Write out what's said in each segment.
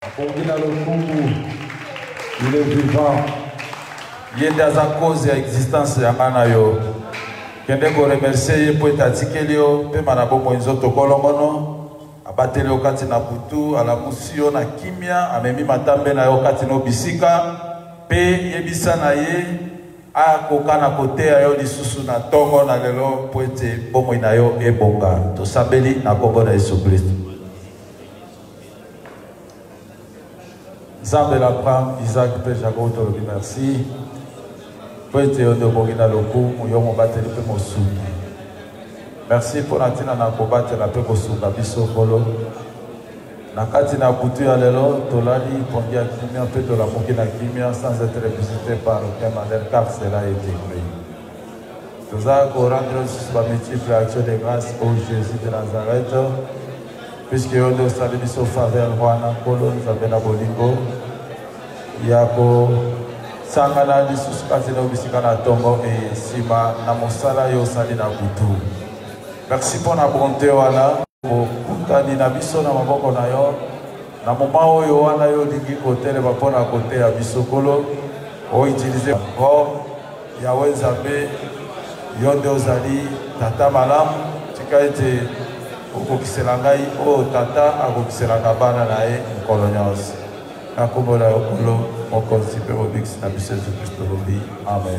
Il est vivant. Il est dans la cause de l'existence de Manayo. Kende ko remercier pour etatikeli pe manabo moinzo tokolongono abateli okati na butu ala musio na kimia amemi matambe na okati no bisika pe yebisa na ye akoka na kote ayo lisusu na tongo na lelo po ete bomoi na yo ebonga tosambeli na kombo na Yesu Kristo. Zambela Abraham Isaac pe Jacob to merci. Merci pour la tina na kobatela la pe kosuka biso kolo. Na kati na butu ya lelo tolali pongia kimia pe to la mokina kimia sans être visité par aucun malheur car cela a été créé. Nous allons rendre la multiple action de grâce au Jésus de Nazareth puisque on doit saluer biso faveur wana kolo nzabena bolingo yako sangana lisusu kati na obisika na tongo e sima na mosala yo sali na butu. Merci pour la bonté wana okutani na biso na maboko na yo na moma oyo wana yo lingi kotele bapona kote ya biso kolo o utiliser encore yawe nzambe yo nde ozali tata malamu tika ete okokisela ngai o tata akokiselaka bana na ye mokolo nyonso na kombo na yo kolo mokonzi mpe mobikisi na biso Yesu Kristo lobi amen.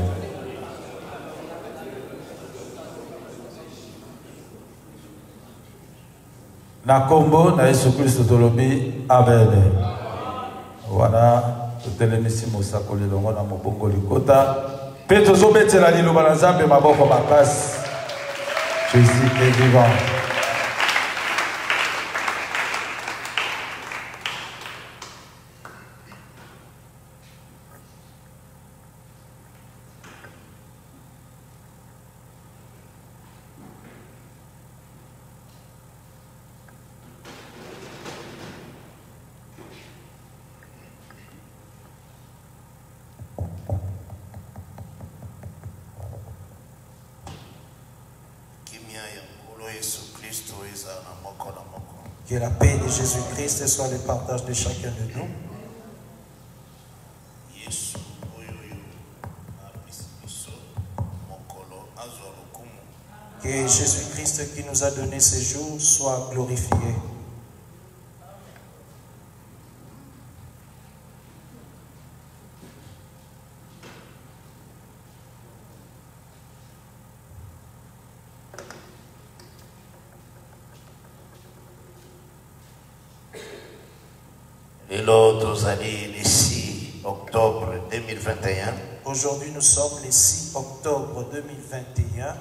Na kombo na Yesu Kristo tolobi amen. Wana totelemisi mosakoli longo na mobongo likota mpe tozobetela liloba na Nzambe maboko makasi. Jésus est vivant. Que la paix de Jésus-Christ soit le partage de chacun de nous. Que Jésus-Christ qui nous a donné ce jour soit glorifié. Le 6 octobre 2021. Aujourd'hui, nous sommes le 6 octobre 2021.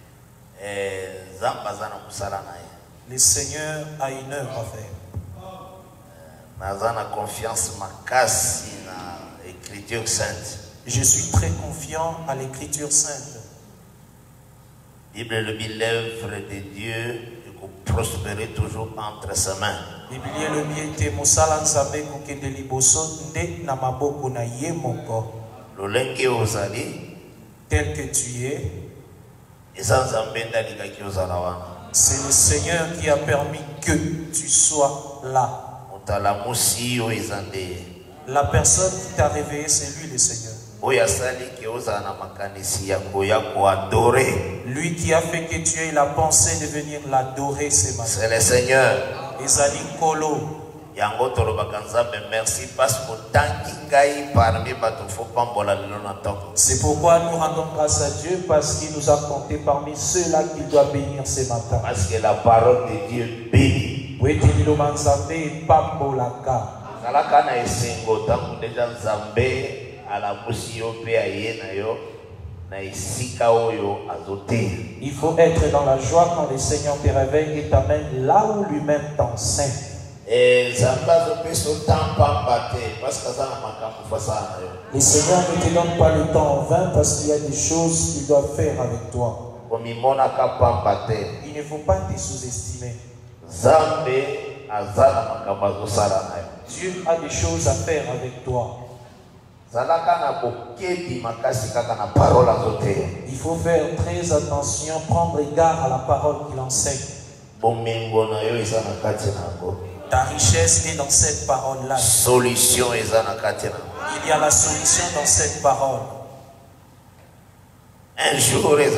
Le Seigneur a une œuvre à faire. Confiance makasi na l'écriture sainte. Je suis très confiant à l'écriture sainte. Bible le l'œuvre de Dieu prospérer toujours entre ses mains. Tel que tu es, c'est le Seigneur qui a permis que tu sois là. La personne qui t'a réveillé, c'est lui le Seigneur. Lui qui a fait que tu aies la pensée de venir l'adorer ce matin. C'est le Seigneur. Merci parce que c'est pourquoi nous rendons grâce à Dieu parce qu'il nous a compté parmi ceux-là qu'il doit bénir ce matin. Parce que la parole de Dieu bénit. Il faut être dans la joie quand le Seigneur te réveille et t'amène là où lui-même t'enseigne. Le Seigneur ne te donne pas le temps en vain parce qu'il y a des choses qu'il doit faire avec toi. Il ne faut pas te sous-estimer. Dieu a des choses à faire avec toi. Il faut faire très attention, prendre égard à la parole qu'il enseigne. Ta richesse est dans cette parole-là. Solution est dans la katena. Il y a la solution dans cette parole. Un jour, il y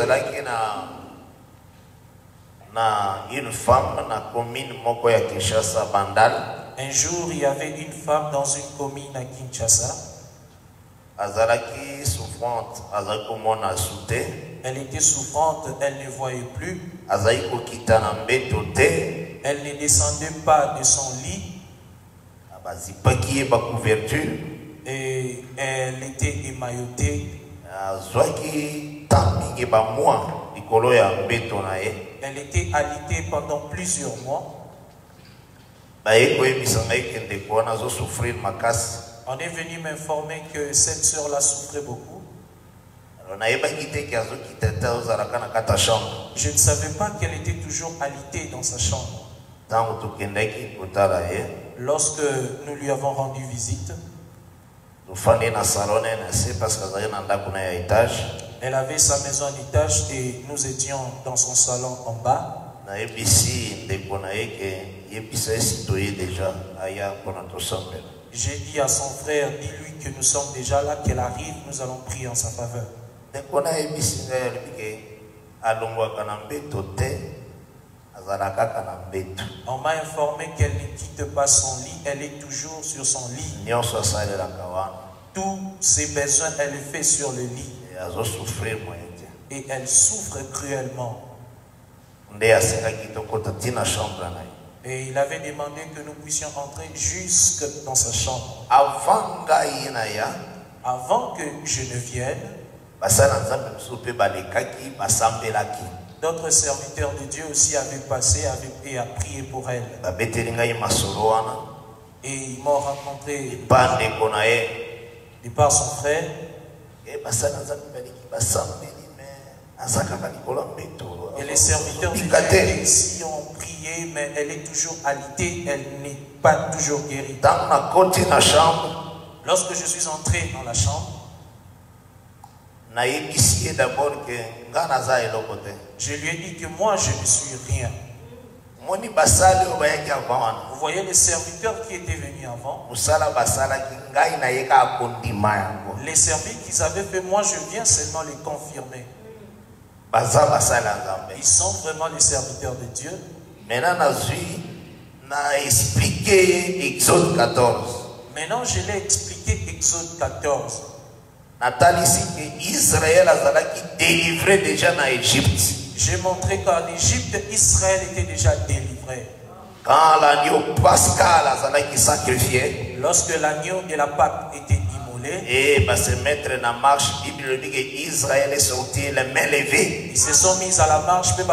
a une femme dans la commune Mokoya Kinshasa, Bandal. Un jour, il y avait une femme dans une commune à Kinshasa. Azalaki souffrante, Azakomona Souté. Elle était souffrante, elle ne voyait plus. Azaiko Kitana Mbetote. Elle ne descendait pas de son lit. Abazipaki ba couverture. Et elle était émaillotée. Azwaki tamingi ba mois likolo ya mbeto na ye. Elle était alitée pendant plusieurs mois. On est venu m'informer que cette sœur-là souffrait beaucoup. Je ne savais pas qu'elle était toujours alitée dans sa chambre. Lorsque nous lui avons rendu visite, elle avait sa maison en étage et nous étions dans son salon en bas. J'ai dit à son frère, dis-lui que nous sommes déjà là, qu'elle arrive, nous allons prier en sa faveur. On m'a informé qu'elle ne quitte pas son lit, elle est toujours sur son lit. Tous ses besoins, elle les fait sur le lit. Et elle souffre cruellement. Et il avait demandé que nous puissions entrer jusque dans sa chambre. Avant que je ne vienne, d'autres serviteurs de Dieu aussi avaient passé et a prié pour elle. Et ils m'ont rencontré de par son frère. Et les serviteurs de Dieu ici ont prié, mais elle est toujours alitée, elle n'est pas toujours guérie. Lorsque je suis entré dans la chambre, je lui ai dit que moi je ne suis rien. Vous voyez les serviteurs qui étaient venus avant, les services qu'ils avaient fait, moi je viens seulement les confirmer. Ils sont vraiment les serviteurs de Dieu. Maintenant je l'ai expliqué Exode 14. Israël a délivré déjà en Égypte. J'ai montré qu'en Égypte, Israël était déjà délivré. Quand l'agneau pascal a sacrifié, lorsque l'agneau de la Pâque était immolé, et se mettre en marche, Bible dit que Israël est sorti les mains levées. Ils se sont mis à la marche, acte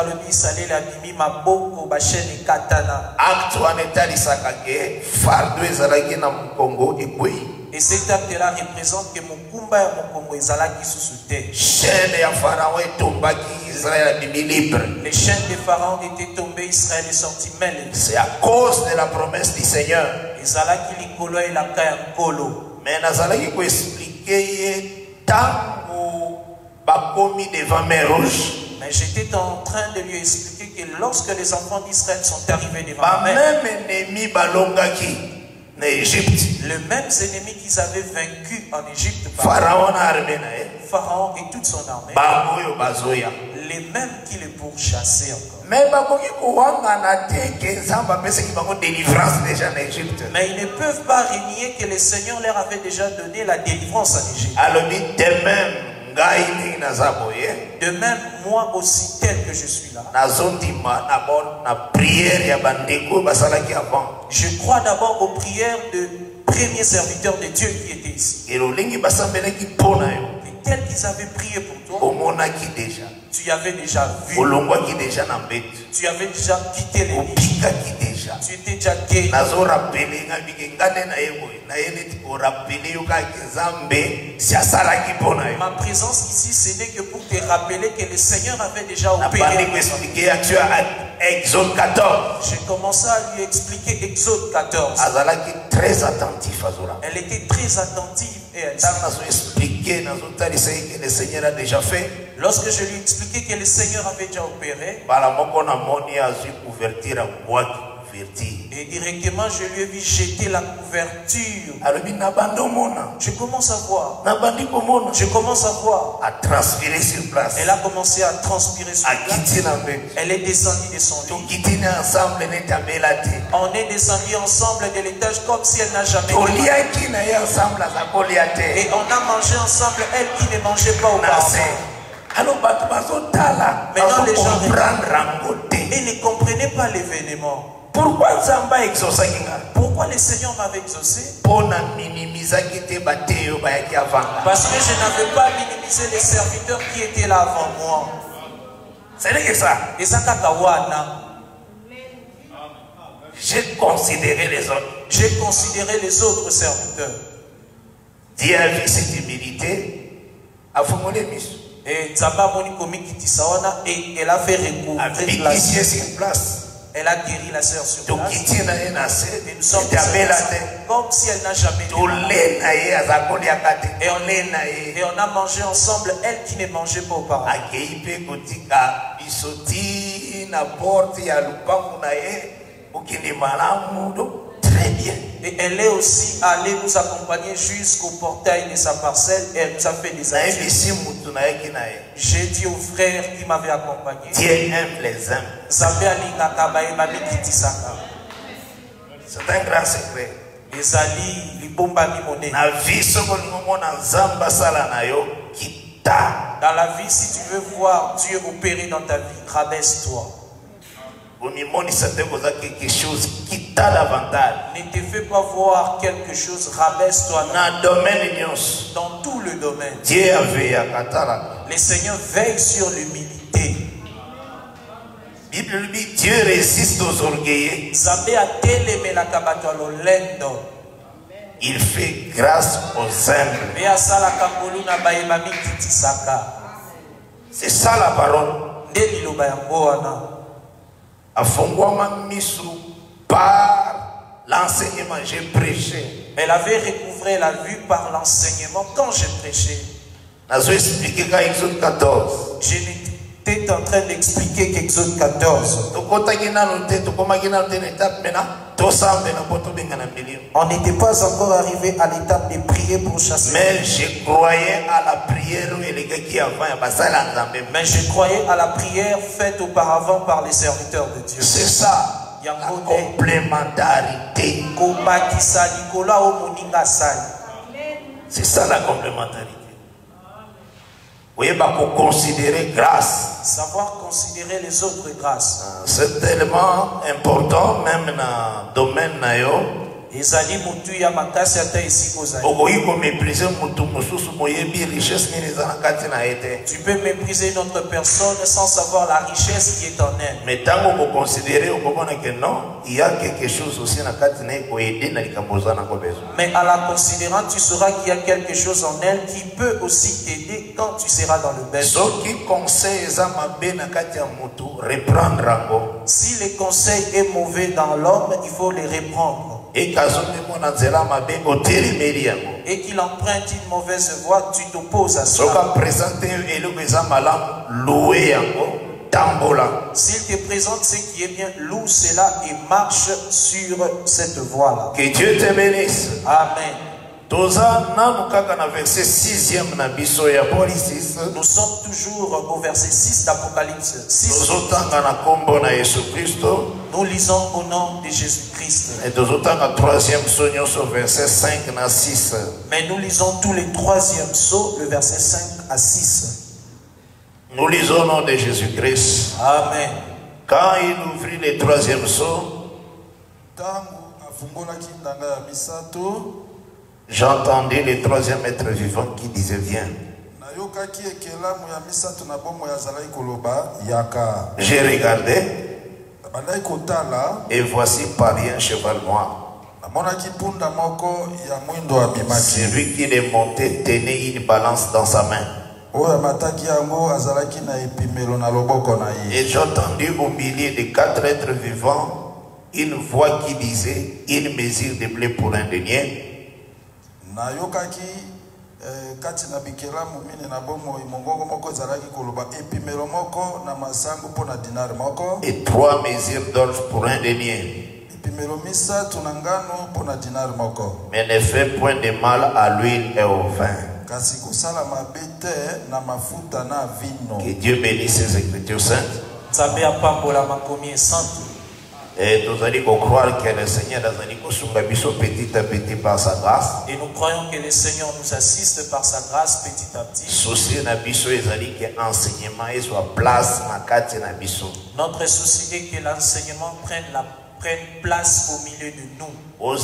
en état d'Isakake, fardeau ezalaki na Congo et Koué. Et cet acte-là représente que Mukumba et Mukongo ezalaki sous terre. Chaîne de Pharaon est tombée, Israël a mis libre. Les chaînes de Pharaon étaient tombées, Israël est sorti main levée. C'est à cause de la promesse du Seigneur. Ezalaki likolo et la kaya nkolo. Mais nazalaki ko expliquer tango bakomi devant mer rouge. Mais j'étais en train de lui expliquer que lorsque les enfants d'Israël sont arrivés devant la mer, même ennemi balongaki en Égypte. Les mêmes ennemis qu'ils avaient vaincus en Égypte, Pharaon et toute son armée, les mêmes qui les pourchassaient encore. Mais ils ne peuvent pas renier que le Seigneur leur avait déjà donné la délivrance en Égypte. De même, moi aussi tel que je suis là, je crois d'abord aux prières de premiers serviteurs de Dieu qui étaient ici. Et tel qu'ils avaient prié pour toi, tu avais déjà vu, tu avais déjà quitté les lits, tu étais déjà guéri. Ma présence ici, ce n'est que pour te rappeler que le Seigneur avait déjà opéré. Exode 14. J'ai commencé à lui expliquer Exode 14. Très attentif. Elle était très attentive et elle expliqué que le Seigneur a déjà fait. Lorsque je lui expliquais que le Seigneur avait déjà opéré, couverture. Et directement, je lui ai vu jeter la couverture. Je commence à voir. Je commence à voir. À transpirer sur place. Elle a commencé à transpirer sur place. Elle est descendue de son lit. On est descendu ensemble de l'étage comme si elle n'a jamais été. Et on a mangé ensemble, elle qui ne mangeait pas auparavant. Maintenant les gens ne comprenaient pas l'événement. Pourquoi le Seigneur m'avait exaucé? Parce que je n'avais pas minimisé les serviteurs qui étaient là avant moi. C'est ça. Et ça, j'ai considéré les autres. J'ai considéré les autres serviteurs. Dieu a vu cette humilité. A formulé mis. Et Zaba Moni Komi Kitisawana et elle a fait recouvrer la place. Elle a guéri la sœur sur place. Et nous sommes comme si elle n'a jamais été. Et on a mangé ensemble, elle qui ne mangeait pas auparavant. Très bien. Et elle est aussi allée nous accompagner jusqu'au portail de sa parcelle et elle nous a fait des adieux. J'ai dit au frère qui m'avait accompagné. Dieu aime les âmes. C'est un grand secret. Dans la vie, si tu veux voir Dieu opérer dans ta vie, rabaisse-toi. Quelque chose qui t'a davantage. Ne te fais pas voir quelque chose, rabaisse-toi dans tout le domaine. Dieu a veillé à Katara. Le Seigneur veille sur l'humilité. Bible dit Dieu résiste aux orgueilleux. Il fait grâce aux humbles. C'est ça la parole. Par l'enseignement, j'ai prêché. Elle avait recouvré la vue par l'enseignement quand j'ai prêché. J'étais en train d'expliquer qu'Exode 14. On n'était pas encore arrivé à l'étape de prier pour chasser. Mais je croyais à la prière faite auparavant par les serviteurs de Dieu. C'est ça, la complémentarité. C'est ça la complémentarité. Vous voyez, considérer grâce. Savoir considérer les autres grâces. C'est tellement important, même dans le domaine. Tu peux mépriser notre personne sans savoir la richesse qui est en elle. Mais tant que vous considérez que non, il y a quelque chose aussi dans mais à la considérant, tu sauras qu'il y a quelque chose en elle qui peut aussi t'aider quand tu seras dans le besoin. Si le conseil est mauvais dans l'homme, il faut les reprendre. Et qu'il emprunte une mauvaise voie, tu t'opposes à cela. S'il te présente ce qui est bien, loue cela et marche sur cette voie-là. Que Dieu te bénisse. Amen. Nous sommes toujours au verset 6 d'Apocalypse 6. Nous lisons au nom de Jésus-Christ. Et nous sommes au troisième psaume au verset 5 à 6. Mais nous lisons tous les troisièmes psaumes, le verset 5 à 6. Nous lisons au nom de Jésus-Christ. Amen. Quand il ouvrit le troisième psaume, j'entendais le troisième être vivant qui disait viens. J'ai regardé et voici pari un cheval noir. Celui qui est monté tenait une balance dans sa main. Et j'ai entendu au milieu des quatre êtres vivants une voix qui disait une mesure de blé pour un denier. Et 3 mesures d'orge pour un denier. Mais ne fais point de mal à l'huile et au vin. Que Dieu bénisse ses écritures saintes. Et nous allons croire que le Seigneur a petit à petit par sa grâce. Et nous croyons que le Seigneur nous assiste par sa grâce petit à petit. Notre souci est que l'enseignement prenne place au milieu de nous.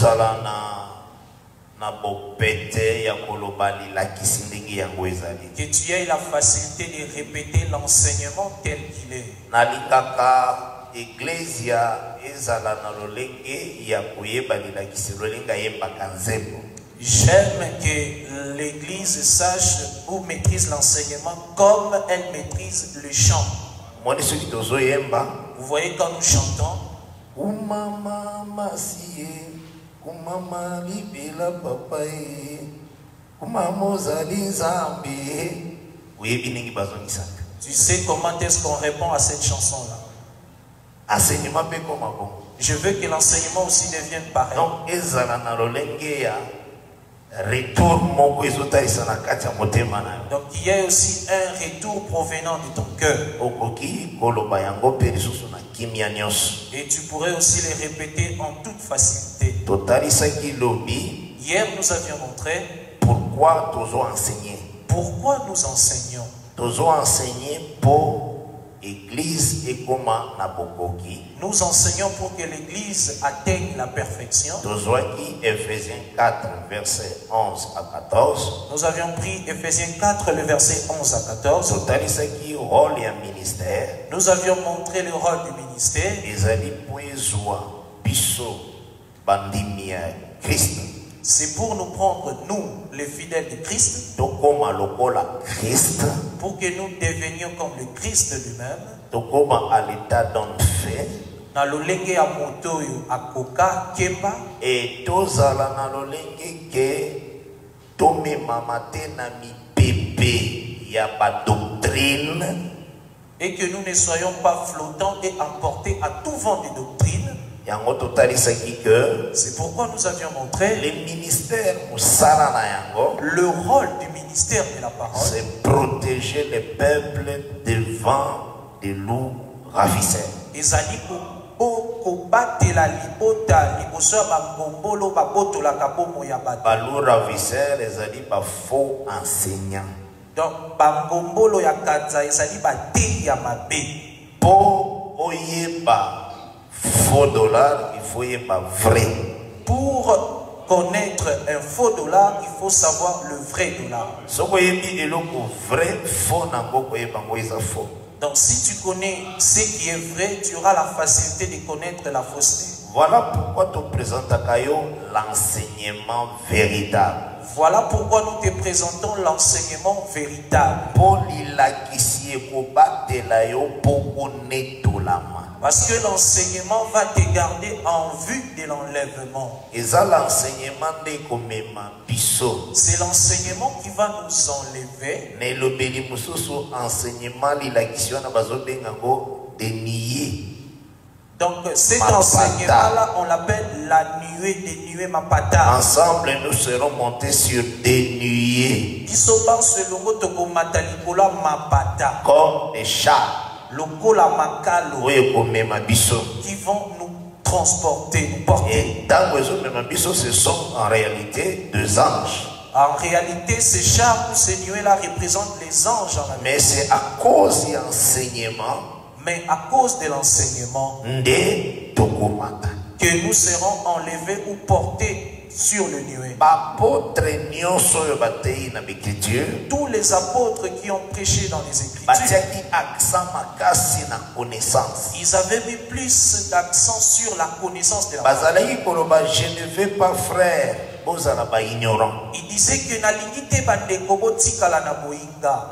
Que tu aies la facilité de répéter l'enseignement tel qu'il est. J'aime que l'église sache ou maîtrise l'enseignement comme elle maîtrise le chant. Vous voyez quand nous chantons, tu sais comment est-ce qu'on répond à cette chanson-là? Je veux que l'enseignement aussi devienne pareil. Donc, il y a aussi un retour provenant de ton cœur. Et tu pourrais aussi les répéter en toute facilité. Hier, nous avions montré pourquoi nous enseignons. Nous enseignons pour l'église et comment nous enseignons pour que l'église atteigne la perfection. Ephésiens 4, verset 11 à 14. Nous avions pris Ephésiens 4, le verset 11 à 14. Nous avions montré le rôle du ministère. C'est pour nous prendre, nous, les fidèles de Christ, pour que nous devenions comme le Christ lui-même. Et tozala na lolenge ke tome mamate na mi pepe ya ba doctrine, et que nous ne soyons pas flottants et emportés à tout vent de doctrine. C'est pourquoi nous avions montré le ministère, le rôle du ministère de la parole, c'est protéger le peuple devant des loups ravisseurs. Balou ravisseurs, les ali ba faux enseignants. Donc bangombolo ya kadza ezali ba te ya mabe. Po oyeba faux dollar, il faut y pas vrai. Pour connaître un faux dollar, il faut savoir le vrai dollar. Donc si tu connais ce qui est vrai, tu auras la facilité de connaître la fausseté. Voilà pourquoi tu présentes l'enseignement véritable. Voilà pourquoi nous te présentons l'enseignement véritable. Parce que l'enseignement va te garder en vue de l'enlèvement. C'est l'enseignement qui va nous enlever. Donc cet enseignement-là, on l'appelle la nuée des nuées mapata. Ensemble, nous serons montés sur des nuées. Comme des chats. Qui vont nous transporter, nous porter. Et ce sont en réalité deux anges. En réalité, ces chars ou ces nuées-là représentent les anges. Mais c'est à cause de l'enseignement. Mais à cause de l'enseignement que nous serons enlevés ou portés sur le nuée. Tous les apôtres qui ont prêché dans les Écritures, ils avaient mis plus d'accent sur la connaissance de la parole. Je ne vais pas, frère. Il disait que nalingi bandeko botikala na boinga.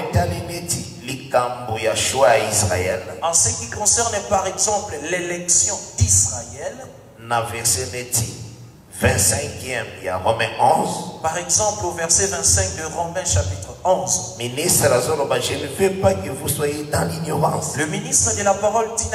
En ce qui concerne par exemple l'élection d'Israël, 25e, il y a Romains 11. Par exemple, au verset 25 de Romains chapitre 11. Ministre Azoroba, je ne veux pas que vous soyez dans l'ignorance. Le ministre de la parole dit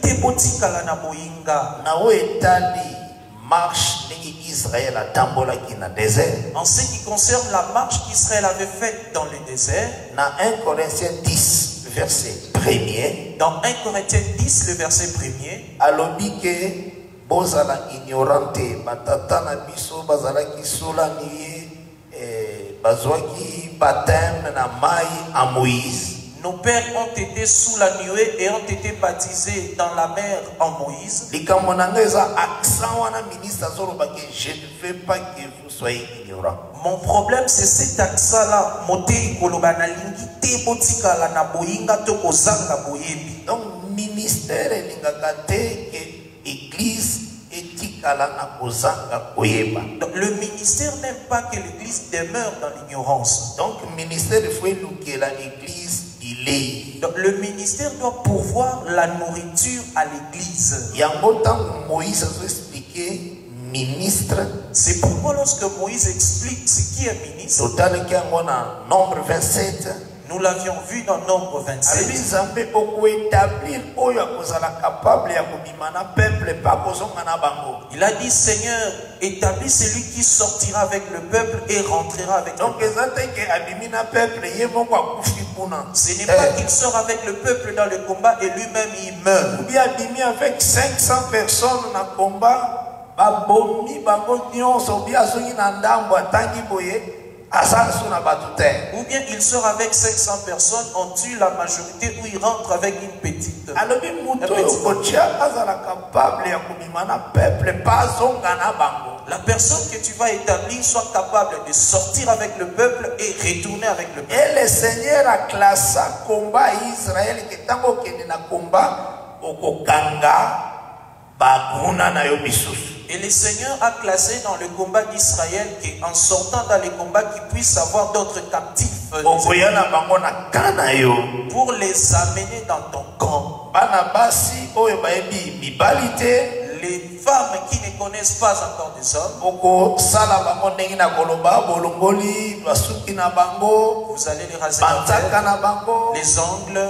marche Israël à Tambola qui na désert. En ce qui concerne la marche qu'Israël avait faite dans le désert, dans 1 Corinthiens 10, verset 1er, dans 1 Corinthiens 10, le verset 1er, alobi ke bozala ignorante batata na biso bazala ki sola ni bazwaki baptême na mai à Moïse. Nos pères ont été sous la nuée et ont été baptisés dans la mer en Moïse. Je ne veux pas que vous soyez ignorants. Mon problème c'est cet accent-là. Donc, ministère et l'église le ministère n'aime pas que l'église demeure dans l'ignorance. Donc, le ministère il faut que l'église. Donc, le ministère doit pourvoir la nourriture à l'église. Il y a un temps où Moïse a expliqué ministre. C'est pourquoi lorsque Moïse explique ce qui est ministre, total qui a nombre 27. Nous l'avions vu dans Nombre 27. Il a dit, Seigneur, établis celui qui sortira avec le peuple et rentrera avec le peuple. Ce n'est pas qu'il sort avec le peuple dans le combat et lui-même il meurt. Il a mis avec 500 personnes dans le combat. Ou bien il sort avec 500 personnes, on tue la majorité ou il rentre avec une petite. La personne que tu vas établir soit capable de sortir avec le peuple et retourner avec le peuple. Et le Seigneur a classé combat Israël qui est en combat au Kanga baguna na yobisus. Et le Seigneur a classé dans le combat d'Israël qu'en sortant dans les combats qu'ils puissent avoir d'autres captifs pour les amener dans ton camp. Les femmes qui ne connaissent pas encore des hommes, vous allez les raser les ongles,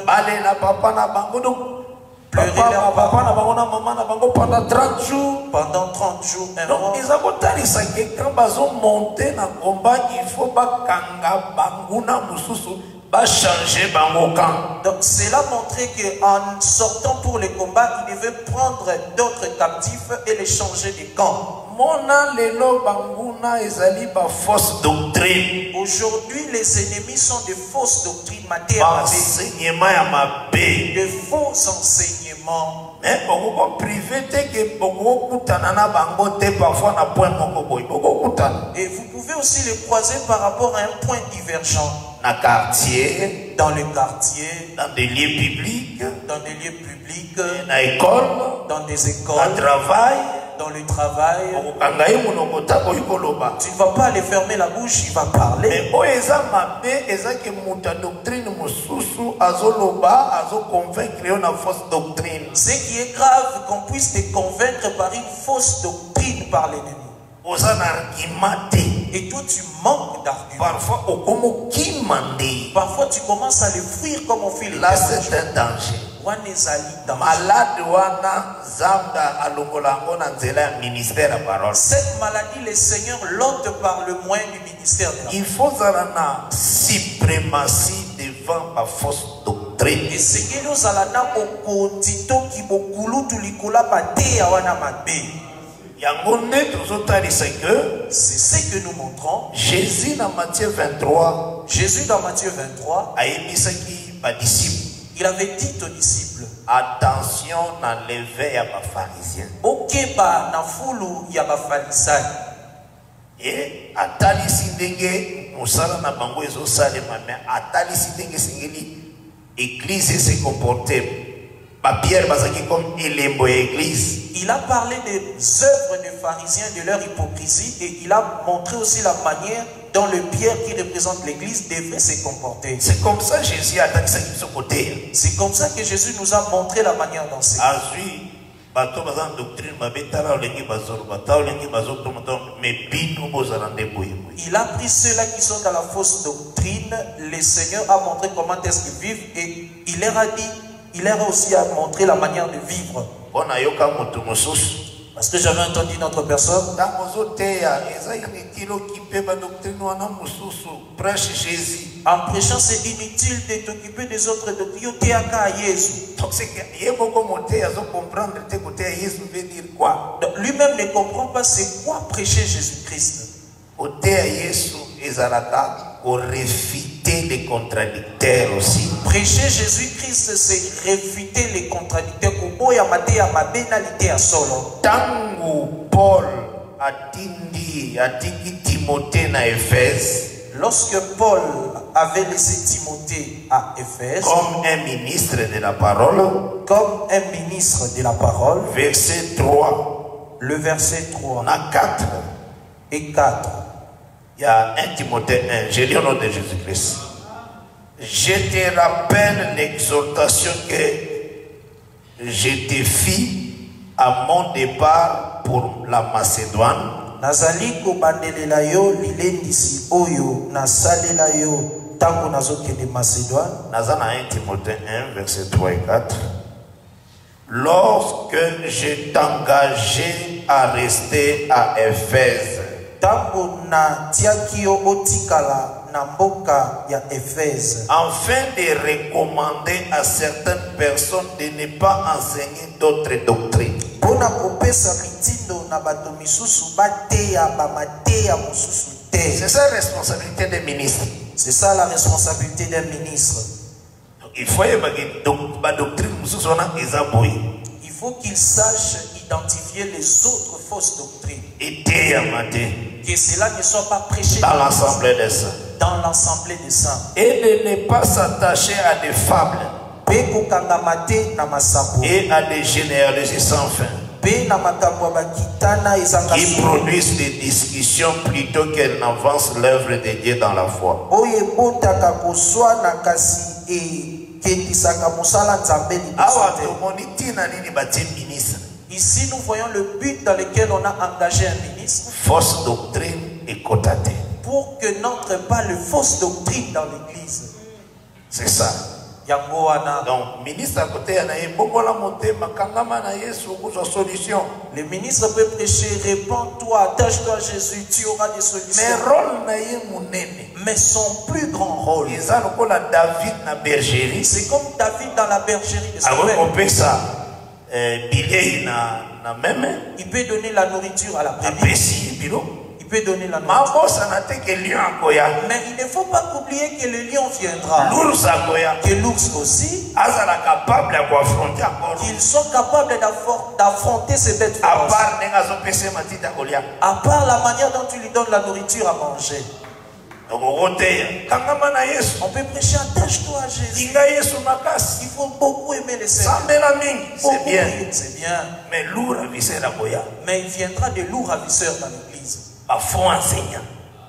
pleurer leur papa pendant 30 jours. Pendant 30 jours, un mois. Donc, ils ont quand monté dans le combat, il faut changer le camp. Donc, cela montrait qu'en sortant pour le combat, il devait prendre d'autres captifs et les changer de camp. Aujourd'hui, les ennemis sont de fausses doctrines matérielles, de faux enseignements. Mais et vous pouvez aussi les croiser par rapport à un point divergent. Dans le quartier, dans des lieux publics, dans des lieux publics, dans des écoles, dans le travail. Tu ne vas pas aller fermer la bouche, il va parler. Mais ce qui est grave, qu'on puisse te convaincre par une fausse doctrine par l'ennemi. Et toi tu manques d'arguments. Parfois tu commences à les fuir comme on fait les là c'est un danger. Malade cette maladie le Seigneur l'ôte par le moyen du ministère. Il faut une suprématie devant la fausse doctrine. Et ce que nous allons au quotidien qui bokulu tulikola bate awana mabe. C'est ce que nous montrons. Jésus dans Matthieu 23. Jésus dans Matthieu 23. Il avait dit aux disciples, attention à l'éveil à ma pharisien. Ok ba na fulu ya ba farisai. Et atali sindenge musala na bango ezo salema mais atali sindenge singeli église se comporter. Pierre bazaki comme élément église. Il a parlé des œuvres des pharisiens, de leur hypocrisie, et il a montré aussi la manière dont le Pierre qui représente l'église devait se comporter. C'est comme ça que Jésus a attaqué de son côté. C'est comme ça que Jésus nous a montré la manière danser. Il a pris ceux-là qui sont dans la fausse doctrine. Le Seigneur a montré comment est-ce qu'ils vivent et il leur a dit, il leur a aussi montré la manière de vivre. Parce que j'avais entendu notre personne. En prêchant, c'est inutile de t'occuper des autres doctrines. Lui-même ne comprend pas c'est quoi prêcher Jésus-Christ. Pour réfuter les contradicteurs aussi. Prêcher Jésus-Christ, c'est réfuter les contradicteurs. Tango Paul a dit Timothée à Éphèse. Lorsque Paul avait laissé Timothée à Éphèse, comme un ministre de la parole, verset 3, le verset 3, 4 et 4. Il y a 1 Timothée 1, j'ai lu au nom de Jésus-Christ. Je te rappelle l'exhortation que je te fis à mon départ pour la Macédoine. Nazali ko bandelela yo lilendisi oyo nasalela yo tango nazokende Macédoine. Nazana 1 Timothée 1 verset 3 et 4. Lorsque je t'engageais à rester à Éphèse, tango na tiakio otikala na mboka ya Éphèse, afin de recommander à certaines personnes de ne pas enseigner d'autres doctrines. Pona kopesa mitindo na bato misusu bateya bamateya mususu te. C'est ça la responsabilité des ministres. C'est ça la responsabilité d'un ministre. Il faut il faut qu'il sache identifier les autres fausses doctrines. Et que cela ne soit pas prêché dans l'assemblée des saints. Dans l'assemblée des saints. Et de ne pas s'attacher à des fables et à des généalogies sans fin qui produisent des discussions plutôt qu'elles n'avancent l'œuvre de Dieu dans la foi. Ici, nous voyons le but dans lequel on a engagé un ministre. Fausse doctrine et cotatée. Pour que n'entre pas le fausse doctrine dans l'église. C'est ça. Donc, ministre à côté, solution. Le ministre peut prêcher, répands-toi, attache-toi à Jésus, tu auras des solutions. Mais son plus grand rôle, c'est comme David dans la bergerie de son père. Il peut donner la nourriture à la brebis. Il peut donner la nourriture. Mais il ne faut pas oublier que le lion viendra. Que l'ours aussi. Qu'ils sont capables d'affronter ces bêtes féroces. À part la manière dont tu lui donnes la nourriture à manger. On peut prêcher, attache-toi à Jésus. Il faut beaucoup aimer le Seigneur. C'est bien. C'est bien. Mais il viendra de lourds ravisseurs dans l'église. Faux enseignant.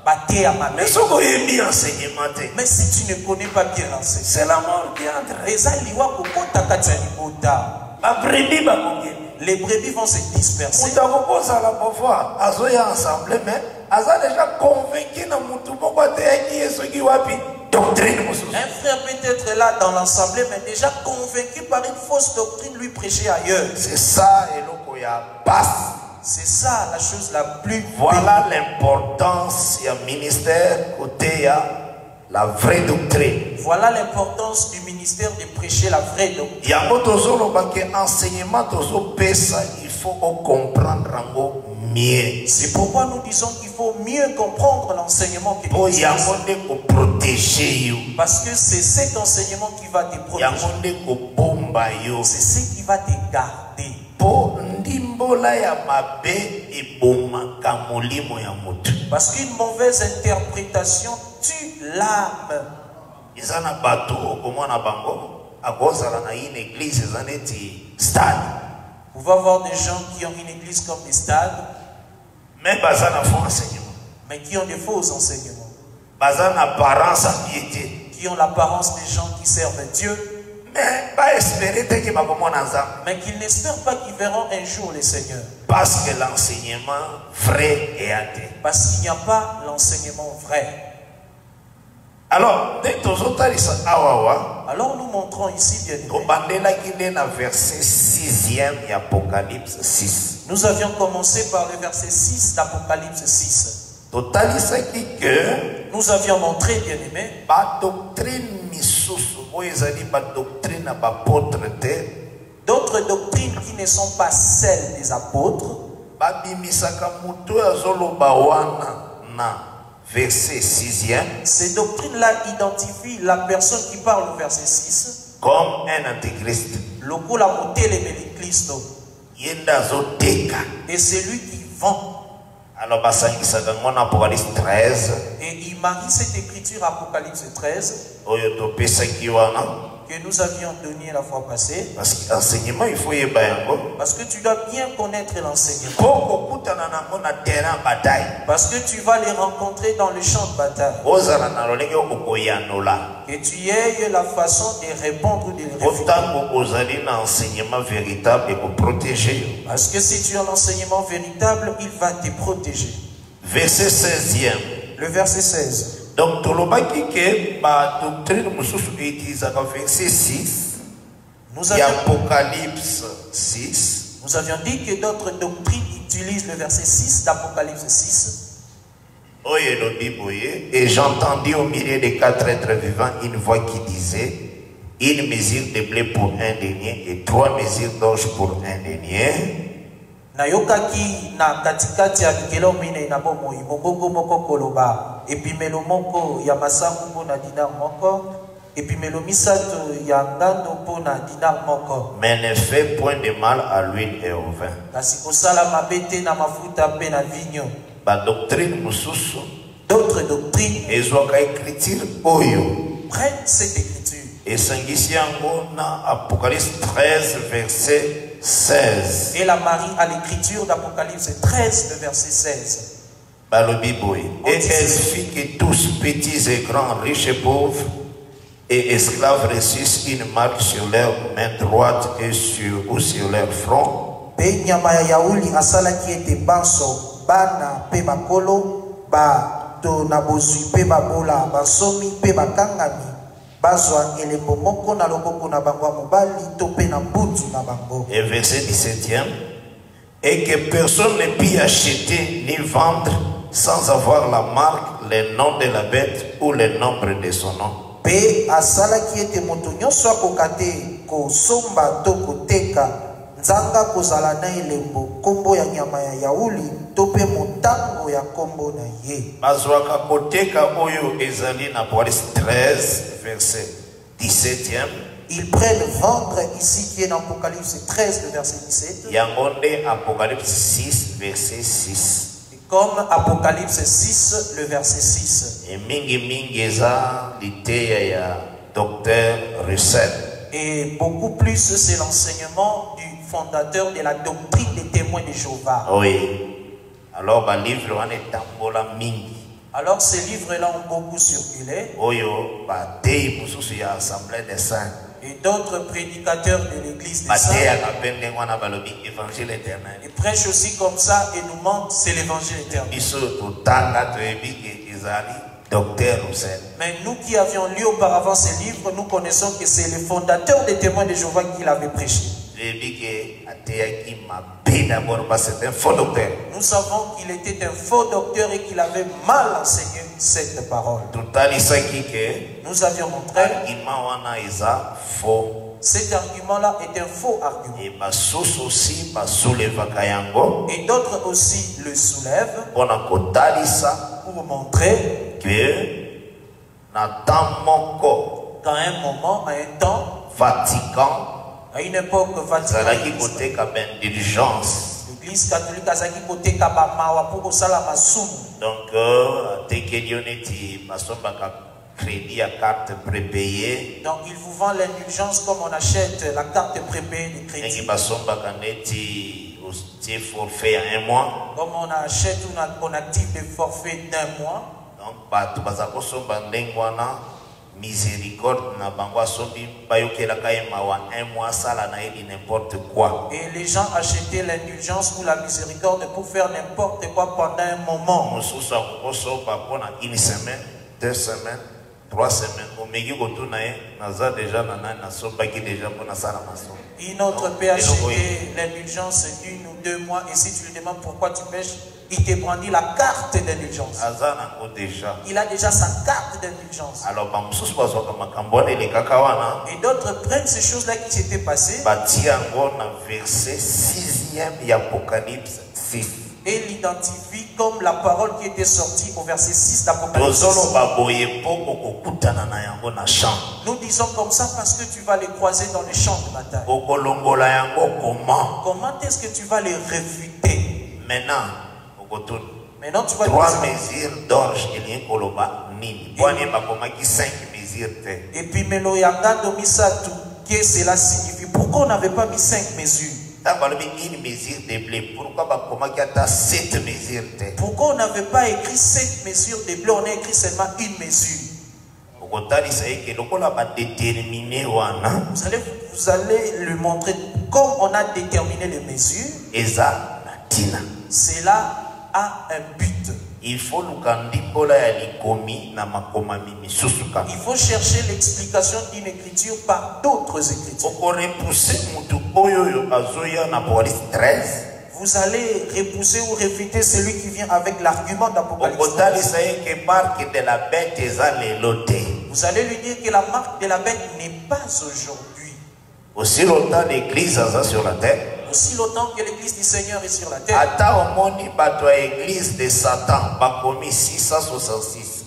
Mais si tu ne connais pas bien l'enseignement, c'est la mort qui entre. Les brebis vont se disperser. Un frère peut être là dans l'assemblée, mais déjà convaincu par une fausse doctrine, lui prêcher ailleurs. C'est ça, et passe. C'est ça la chose la plus. Voilà l'importance du ministère côté la vraie doctrine. Voilà l'importance du ministère de prêcher la vraie doctrine. Il y a un enseignement, il faut comprendre mieux. C'est pourquoi nous disons qu'il faut mieux comprendre l'enseignement que nous protéger. Parce que c'est cet enseignement qui va te protéger. C'est ce qui va te garder. Parce qu'une mauvaise interprétation tue l'âme. Vous pouvez avoir des gens qui ont une église comme des stades, mais qui ont des faux enseignements, qui ont l'apparence des gens qui servent Dieu, Mais qu'ils n'espèrent pas qu'ils verront un jour les Seigneurs. Parce que l'enseignement vrai est athée. Parce qu'il n'y a pas l'enseignement vrai. Alors nous montrons ici, bien aimé. Verset 6e d'Apocalypse 6. Nous avions commencé par le verset 6 d'Apocalypse 6. Nous avions montré, bien aimé, d'autres doctrines qui ne sont pas celles des apôtres. Verset 6e. Ces doctrines-là identifient la personne qui parle au verset 6 comme un antéchrist. Et c'est lui qui vend. Alors, Apocalypse 13. Et il marie cette écriture Apocalypse 13 que nous avions donné la fois passée. Parce que l'enseignement, il faut y aller. Parce que tu dois bien connaître l'enseignement. Parce que tu vas les rencontrer dans le champ de bataille. Que tu aies la façon de répondre ou de les réfuter. Parce que si tu as l'enseignement véritable, il va te protéger. Verset 16e. Le verset 16. Donc, doctrine verset 6, Apocalypse 6. Nous avions dit que d'autres doctrines utilisent le verset 6 d'Apocalypse 6. Et j'entendis au milieu des 4 êtres vivants une voix qui disait: une mesure de blé pour un denier et 3 mesures d'orge pour un denier. Nayokaki na katikati ya bikelo mine na bomoi moboko moko koloba epimelo moko ya masangu mpona dinar moko epimelo misato ya ngando mpona dinar moko. Mais ne fait point de mal à l'huile et au vin. Kasi kosala mabe te na mafuta mpe na vigno. Doctrine mususu. D'autres doctrines prennent cette écriture. Et sangisi yango na Apocalypse 13 verset 16. Et la Marie à l'écriture d'Apocalypse 13, le verset 16. Et elle fit que tous, petits et grands, riches et pauvres, et esclaves reçussent une marque sur leur main droite et sur leur front. Et verset 17e. Et que personne ne puisse acheter ni vendre sans avoir la marque, le nom de la bête ou le nombre de son nom. nzanga kozala na elembo kombo ya nyama ya yauli tope motango ya kombo na ye. Bazwaka koteka oyo ezali na Apocalypse 13 verset 17e. Ils prennent vendre ici qui est dans Apocalypse 13 le verset 17. Yangonde Apocalypse 6 verset 6. Comme Apocalypse 6 le verset 6. Et mingi eza liteya ya Docteur Russell. Et beaucoup plus c'est l'enseignement du fondateur de la doctrine des témoins de Jéhovah. Oui. Alors ba livre wana etambola mingi. Alors ces livres-là ont beaucoup circulé. Oyo ba tei mususu ya assemblée des saints. Et d'autres prédicateurs de l'église des saints. Ils prêchent aussi comme ça et nous montrent c'est l'évangile éternel. Mais nous qui avions lu auparavant ces livres, nous connaissons que c'est le fondateur des témoins de Jéhovah qui l'avait prêché. Nous savons qu'il était un faux docteur et qu'il avait mal enseigné cette parole. Nous avions montré cet argument-là est un faux argument. Et d'autres aussi le soulèvent pour montrer que dans un moment, à un temps, Vatican, à une époque l'église catholique a côté kabamawa pour sala masumu. Donc dès que l'unité crédit à carte prépayée. Donc il vous vend l'indulgence comme on achète la carte prépayée de crédit. Forfait à 1 mois. Comme on achète on active des forfaits d'1 mois. Donc miséricorde na bango sobi bayokela kaima wa un mois sala na eli n'importe quoi. Et les gens achetaient l'indulgence ou la miséricorde pour faire n'importe quoi pendant un moment. Mosusu akoso ba pona une semaine, 2 semaines, 3 semaines. Omegi kotuna naza déjà na sobaki déjà pona sala maso. Une autre peut acheter l'indulgence d'1 ou 2 mois et si tu lui demandes pourquoi tu pêches, il te brandit la carte d'indulgence. Il a déjà sa carte d'indulgence. Et d'autres prennent ces choses-là qui s'étaient passées verset 6e Apocalypse 6. Et l'identifie comme la parole qui était sortie au verset 6 d'Apocalypse. Nous disons comme ça parce que tu vas les croiser dans les champs de bataille. Comment est-ce que tu vas les réfuter? Maintenant tu vas 3 mesures d'orge et koloba nini. Et puis Meloyanga Domisatu, qu'est-ce que cela signifie? Pourquoi on n'avait pas mis 5 mesures? Une mesure de blé. Pourquoi on n'avait pas écrit 7 mesures de blé? On a écrit seulement une mesure. Vous allez le montrer comme on a déterminé les mesures. Cela a un but. Il faut chercher l'explication d'une écriture par d'autres écritures. Vous allez repousser ou réfuter celui qui vient avec l'argument d'Apocalypse. Vous allez lui dire que la marque de la bête n'est pas aujourd'hui. Aussi longtemps l'église est sur la terre. Aussi longtemps que l'église du Seigneur est sur la terre. L'église de Satan a commis 666.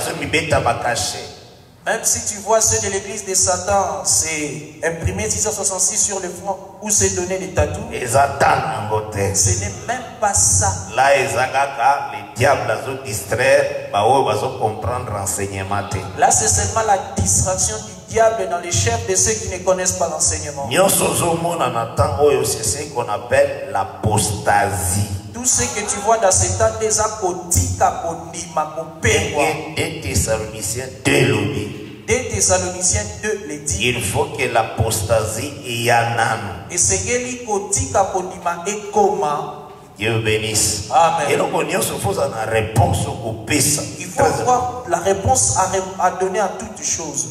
Même si tu vois ceux de l'église de Satan, c'est imprimé 666 sur le front ou c'est donné des tatous. Ce n'est même pas ça. Là, les diables ont distraire, comprendre l'enseignement. Là, c'est seulement la distraction du diable dans les chefs de ceux qui ne connaissent pas l'enseignement. C'est ce qu'on appelle l'apostasie. Tout ce que tu vois dans ces temps des apotika kondima kopengwa. 2 Thessaloniciens 2 le dit. Il faut que l'apostasie y en et c'est que kotika kondima ekoma. Dieu bénisse. Amen. Et donc on y a une réponse au péché. Il faut avoir la réponse à donner à toutes choses.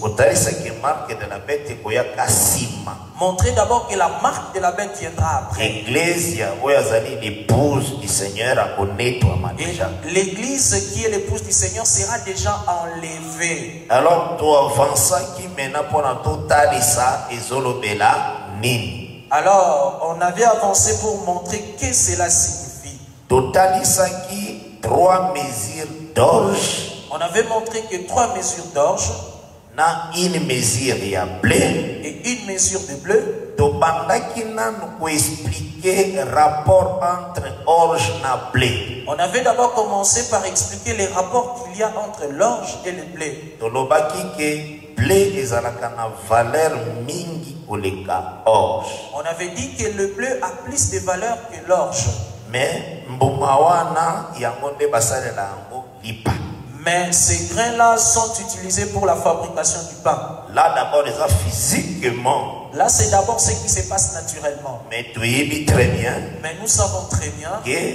Montrez d'abord que la marque de la bête viendra après. L'épouse du Seigneur a l'église qui est l'épouse du Seigneur sera déjà enlevée. Alors toi avança qui maintenant pour un total ça ezolobela nini. Alors on avait avancé pour montrer que cela signifie. Total ça qui 3 mesures d'orge. On avait montré que 3 mesures d'orge. Na une mesure ya blé et une mesure de bleu. Tobandaki nous expliquer rapport entre orge na blé. On avait d'abord commencé par expliquer les rapports qu'il y a entre l'orge et le blé. Tolobaki ke blé ezalaka na valeur mingi koleka orge. On avait dit que le bleu a plus de valeur que l'orge. Mais mbumawana yango nde basalela yango lipa. Mais ces grains-là sont utilisés pour la fabrication du pain. Là d'abord, physiquement. Là c'est d'abord ce qui se passe naturellement. Mais tu es très bien. Mais nous savons très bien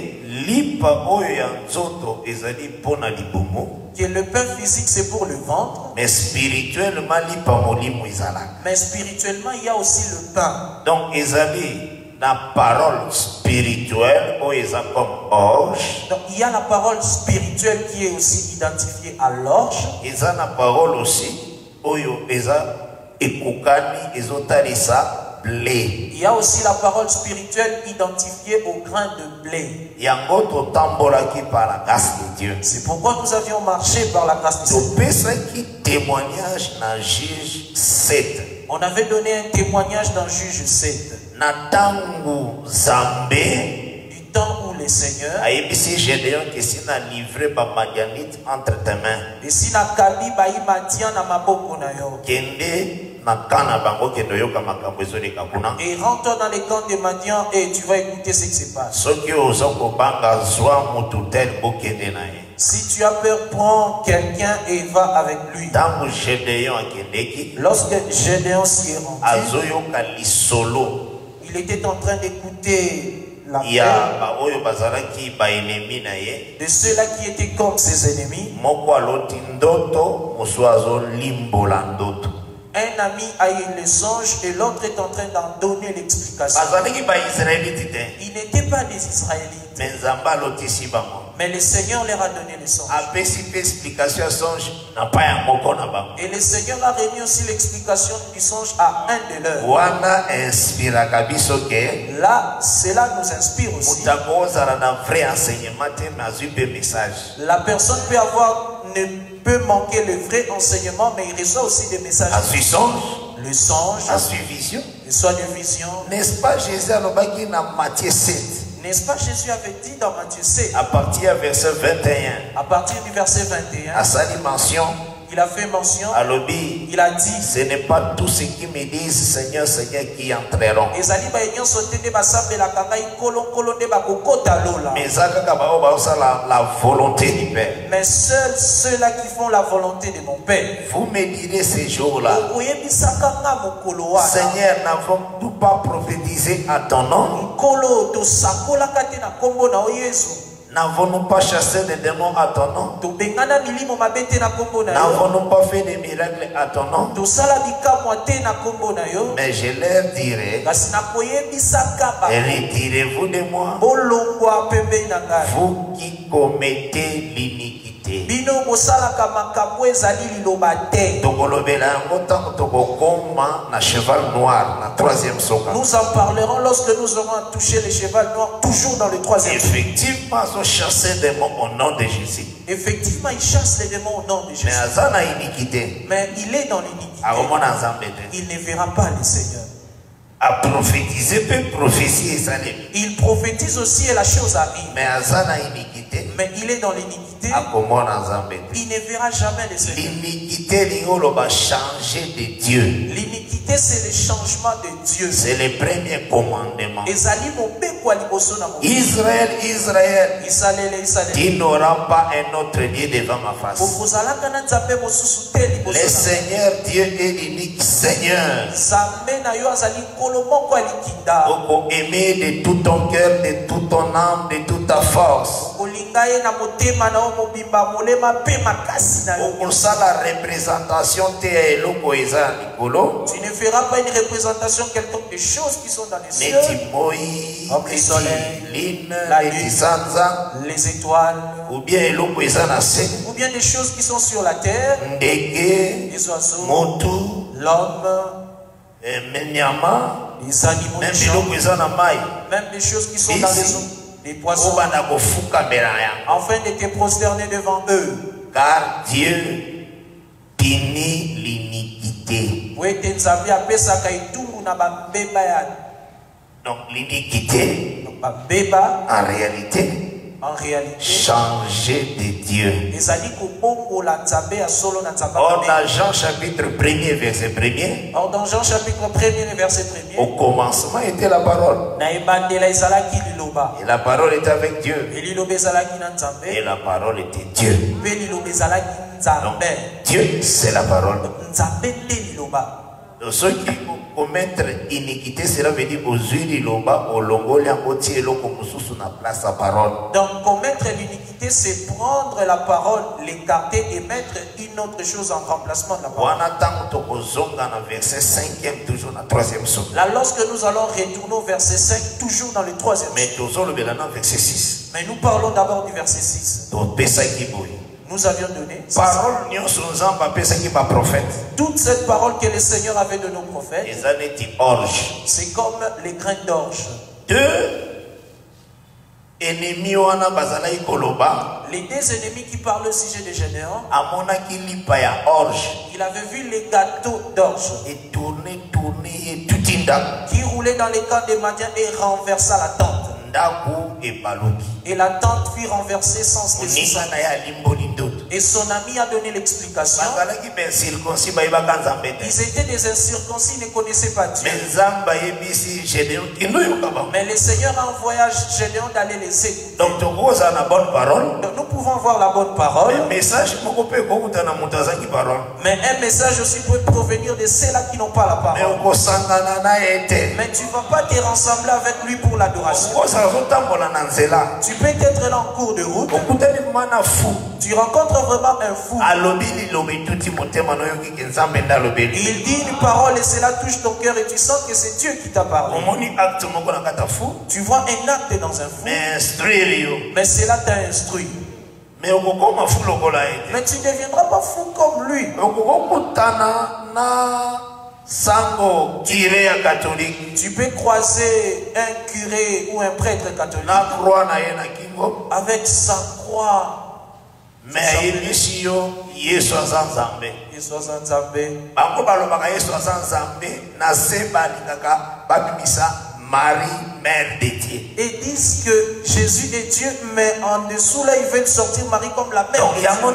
que le pain physique c'est pour le ventre. Mais spirituellement, il y a aussi le pain. Donc la parole spirituelle comme orge. Donc il y a la parole spirituelle qui est aussi identifiée à l'orge. Il y a la parole aussi blé. Il y a aussi la parole spirituelle identifiée au grain de blé. C'est pourquoi nous avions marché par la grâce de Dieu. Témoignage dans Juge 7. On avait donné un témoignage dans Juge 7. Natangu Zambé, du temps où le Seigneur a ébissé Gédéon qui s'est livré par Madianite entre tes mains. Et si na kabi ba imatian na maboko na yo. Kende na kana bango kendo yoka makambo ezoleka kuna. Et rentre dans les camps de Madian et tu vas écouter ce qui se passe. Soki ozoko banga zwa mututel bokende na ye. Si tu as peur, prends quelqu'un et va avec lui. Lorsque Gédéon s'y est rendu, il était en train d'écouter la paix de ceux-là qui étaient comme ses ennemis. Un ami a eu le songe et l'autre est en train d'en donner l'explication. Ils n'étaient pas des Israélites, mais le Seigneur leur a donné le songe. Et le Seigneur a remis aussi l'explication du songe à un de leurs. Là, cela nous inspire aussi. La personne peut avoir, ne peut manquer le vrai enseignement, mais il reçoit aussi des messages. Le songe, il soit de vision. N'est-ce pas Jésus a dit dans Matthieu 7? N'est-ce pas Jésus avait dit dans Matthieu 7, à partir du verset 21, à partir du verset 21, à sa dimension, il a fait mention, il a dit, ce n'est pas tous ceux qui me disent Seigneur, Seigneur qui entreront. Mais la volonté du Père. Mais seuls ceux-là qui font la volonté de mon Père. Vous me direz ces jours-là, Seigneur, n'avons-nous pas prophétisé à ton nom? N'avons-nous pas chassé des démons à ton nom? N'avons-nous pas fait des miracles à ton nom? Mais je leur dirai, retirez-vous de moi, vous qui commettez l'iniquité. Nous en parlerons lorsque nous aurons touché le cheval noir, toujours dans le troisième. Effectivement, ils ont chassé des démons au nom de Jésus. Effectivement, il chasse les démons au nom de Jésus. Mais il est dans l'iniquité. Il ne verra pas le Seigneur. À prophétiser peut prophétiser. Il prophétise aussi et la chose arrive. Mais il est dans l'iniquité. Il ne verra jamais le Seigneur. L'iniquité, changer de Dieu. L'iniquité, c'est le changement de Dieu. C'est le premier commandement. Israël, Israël, tu n'auras pas un autre Dieu devant ma face. Le Seigneur Dieu est l'unique Seigneur. Aimer de tout ton cœur, de toute ton âme, de toute ta force. La représentation tu ne feras pas une représentation quelconque des choses qui sont dans les cieux, comme le soleil, la lune, les étoiles, ou bien des choses qui sont sur la terre, les oiseaux, l'homme, les animaux, même des choses qui sont dans les eaux, les poissons, afin de te prosterner devant eux. Car Dieu punit l'iniquité. Donc l'iniquité, en réalité, changer de Dieu. Or dans Jean chapitre 1er verset 1er, au commencement était la parole. Et la parole était avec Dieu. Et la parole était Dieu. Donc Dieu c'est la parole. Donc ceux qui commettent iniquité, cela veut dire donc commettre l'iniquité, c'est prendre la parole, l'écarter et mettre une autre chose en remplacement de la parole. Là, lorsque nous allons retourner au verset 5, toujours dans le troisième. Mais nous parlons d'abord du verset 6. Nous avions donné toute cette parole que le Seigneur avait donné aux prophètes. C'est comme les graines d'orge. Les deux ennemis qui parlent au sujet de Gédéon, il avait vu les gâteaux d'orge qui roulaient dans les camps des Madian et renversa la tente. Et la tente fut renversée sans décision. Et son ami a donné l'explication. Ils étaient des incirconcis, ils ne connaissaient pas Dieu. Mais le Seigneur a envoyé Gédéon d'aller les écouter. Donc nous pouvons avoir la bonne parole. Mais un message aussi peut provenir de ceux-là qui n'ont pas la parole. Mais tu ne vas pas te rassembler avec lui pour l'adoration. Tu peux être là en cours de route. Tu rencontres vraiment un fou. Il dit une parole et cela touche ton cœur et tu sens que c'est Dieu qui t'a parlé. Tu vois un acte dans un fou. Mais cela t'a instruit. Mais tu ne deviendras pas fou comme lui. Tu peux croiser un curé ou un prêtre catholique avec sa croix. Mais Yesu azanzambe. Marie, mère de Dieu. Et disent que Jésus est Dieu, mais en dessous là, ils veulent sortir Marie comme la mère.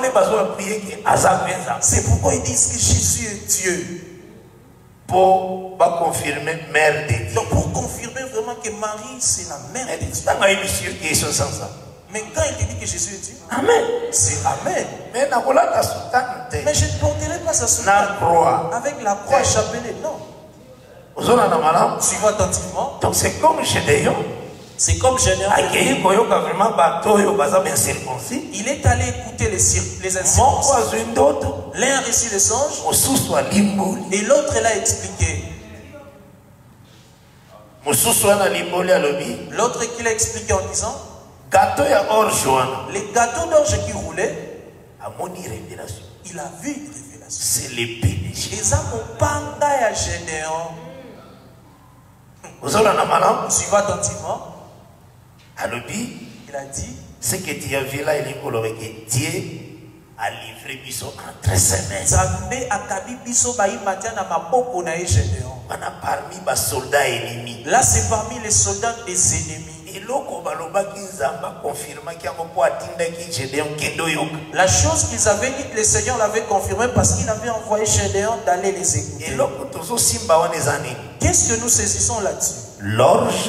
C'est pourquoi ils disent que Jésus est Dieu. Pour confirmer mère de Dieu. Donc pour confirmer vraiment que Marie c'est la mère de Dieu. Mais quand il te dit que Jésus est Dieu, amen. C'est amen. Mais je ne porterai pas sa soutane avec la croix chapelée, non. Suivez attentivement. Donc c'est comme Gédéon. C'est comme Gédéon. Il est allé écouter les incirconcis. L'un a reçu les songes et l'autre l'a expliqué. L'autre qui l'a expliqué en disant les gâteaux d'orge qui roulaient, il a vu une révélation. C'est l'épée de Jésus. Suivez attentivement. Il a dit ce que tu as vu là, il est que Dieu a livré Biso entre ses mains. Parmi les soldats ennemis. Là, c'est parmi les soldats des ennemis. La chose qu'ils avaient dit, le Seigneur l'avait confirmé parce qu'il avait envoyé Gédéon d'aller les écouter. Qu'est-ce que nous saisissons là-dessus? L'orge,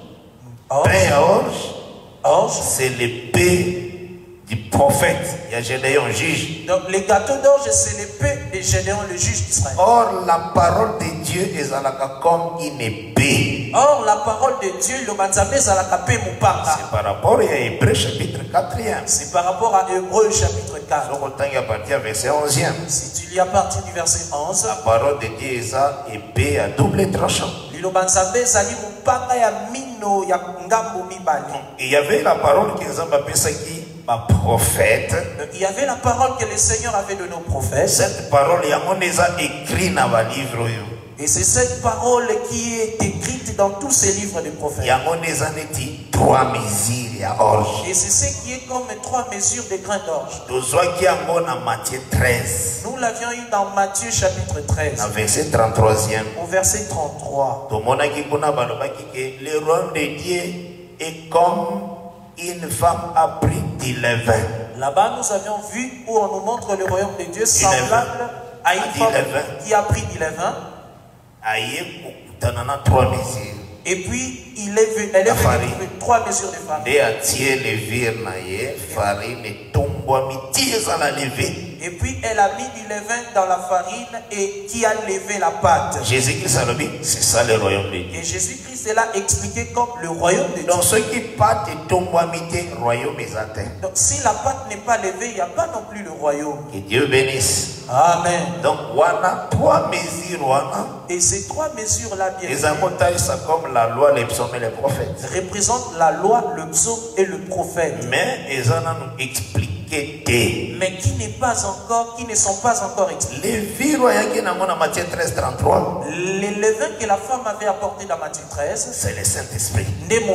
c'est l'épée du prophète. Il y a Gédéon juge. Donc les gâteaux d'orge, c'est l'épée de Gédéon le juge d'Israël. Or la parole de Dieu est comme une épée. Or la parole de Dieu, le manzamé zalakape mupanga. C'est par rapport à Hébreux chapitre 4e. C'est par rapport à Hébreux chapitre 4. Si tu lis à partir du verset 11, la parole de Dieu est épée à double tranchant. Il y avait la parole qui nous a appelé prophète. Il y avait la parole que le Seigneur avait donnée aux prophètes. Cette parole, il y a écrit dans le livre. Et c'est cette parole qui est écrite dans tous ces livres des prophètes. Il y a 3 mesures. Et c'est ce qui est comme 3 mesures de grains d'orge. Nous l'avions eu dans Matthieu chapitre 13. Verset 33e. Au verset 33. Le royaume de Dieu est comme une femme a pris du levain. Là-bas, nous avions vu où on nous montre le royaume de Dieu semblable à une femme qui a pris du levain. Et puis, elle est venue avec 3 mesures de farine. Et puis, elle a mis du levain dans la farine et qui a levé la pâte. Jésus-Christ a dit, c'est ça le royaume de Dieu. Et Jésus-Christ l'a expliqué comme le royaume de Dieu. Donc, ce qui pâte est tombé, royaume est atteint. Donc, si la pâte n'est pas levée, il n'y a pas non plus le royaume. Que Dieu bénisse. Amen. Donc, on a 3 mesures. Et ces 3 mesures-là, bien les avantages, c'est comme la loi, les psaumes et les prophètes. Représentent la loi, le psaume et le prophète. Mais ils en ont expliqué. Mais qui ne sont pas encore expliqués. Les levains que la femme avait apporté dans Matthieu 13, c'est le Saint-Esprit.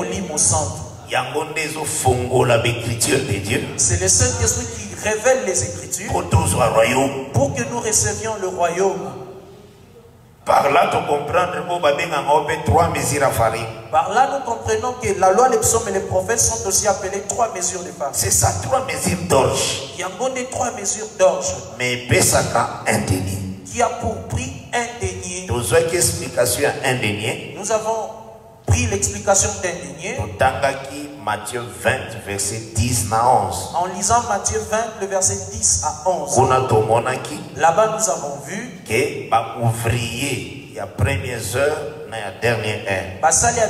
C'est le Saint-Esprit qui révèle les Écritures pour que nous recevions le royaume. Par là, tu comprends que 3 mesures à farine. Par là, nous comprenons que la loi, les psaumes et les prophètes sont aussi appelés 3 mesures de farine. C'est ça, 3 mesures d'orge. Il y a des 3 mesures d'orge. Mais Pesaka, un denier. Qui a pour prix un denier. Nous avons pris l'explication d'un denier. Matthieu 20, verset 10 à 11. En lisant Matthieu 20, le verset 10 à 11. Là-bas, nous avons vu que les ouvriers, il y a premières heures, il y a dernière heure.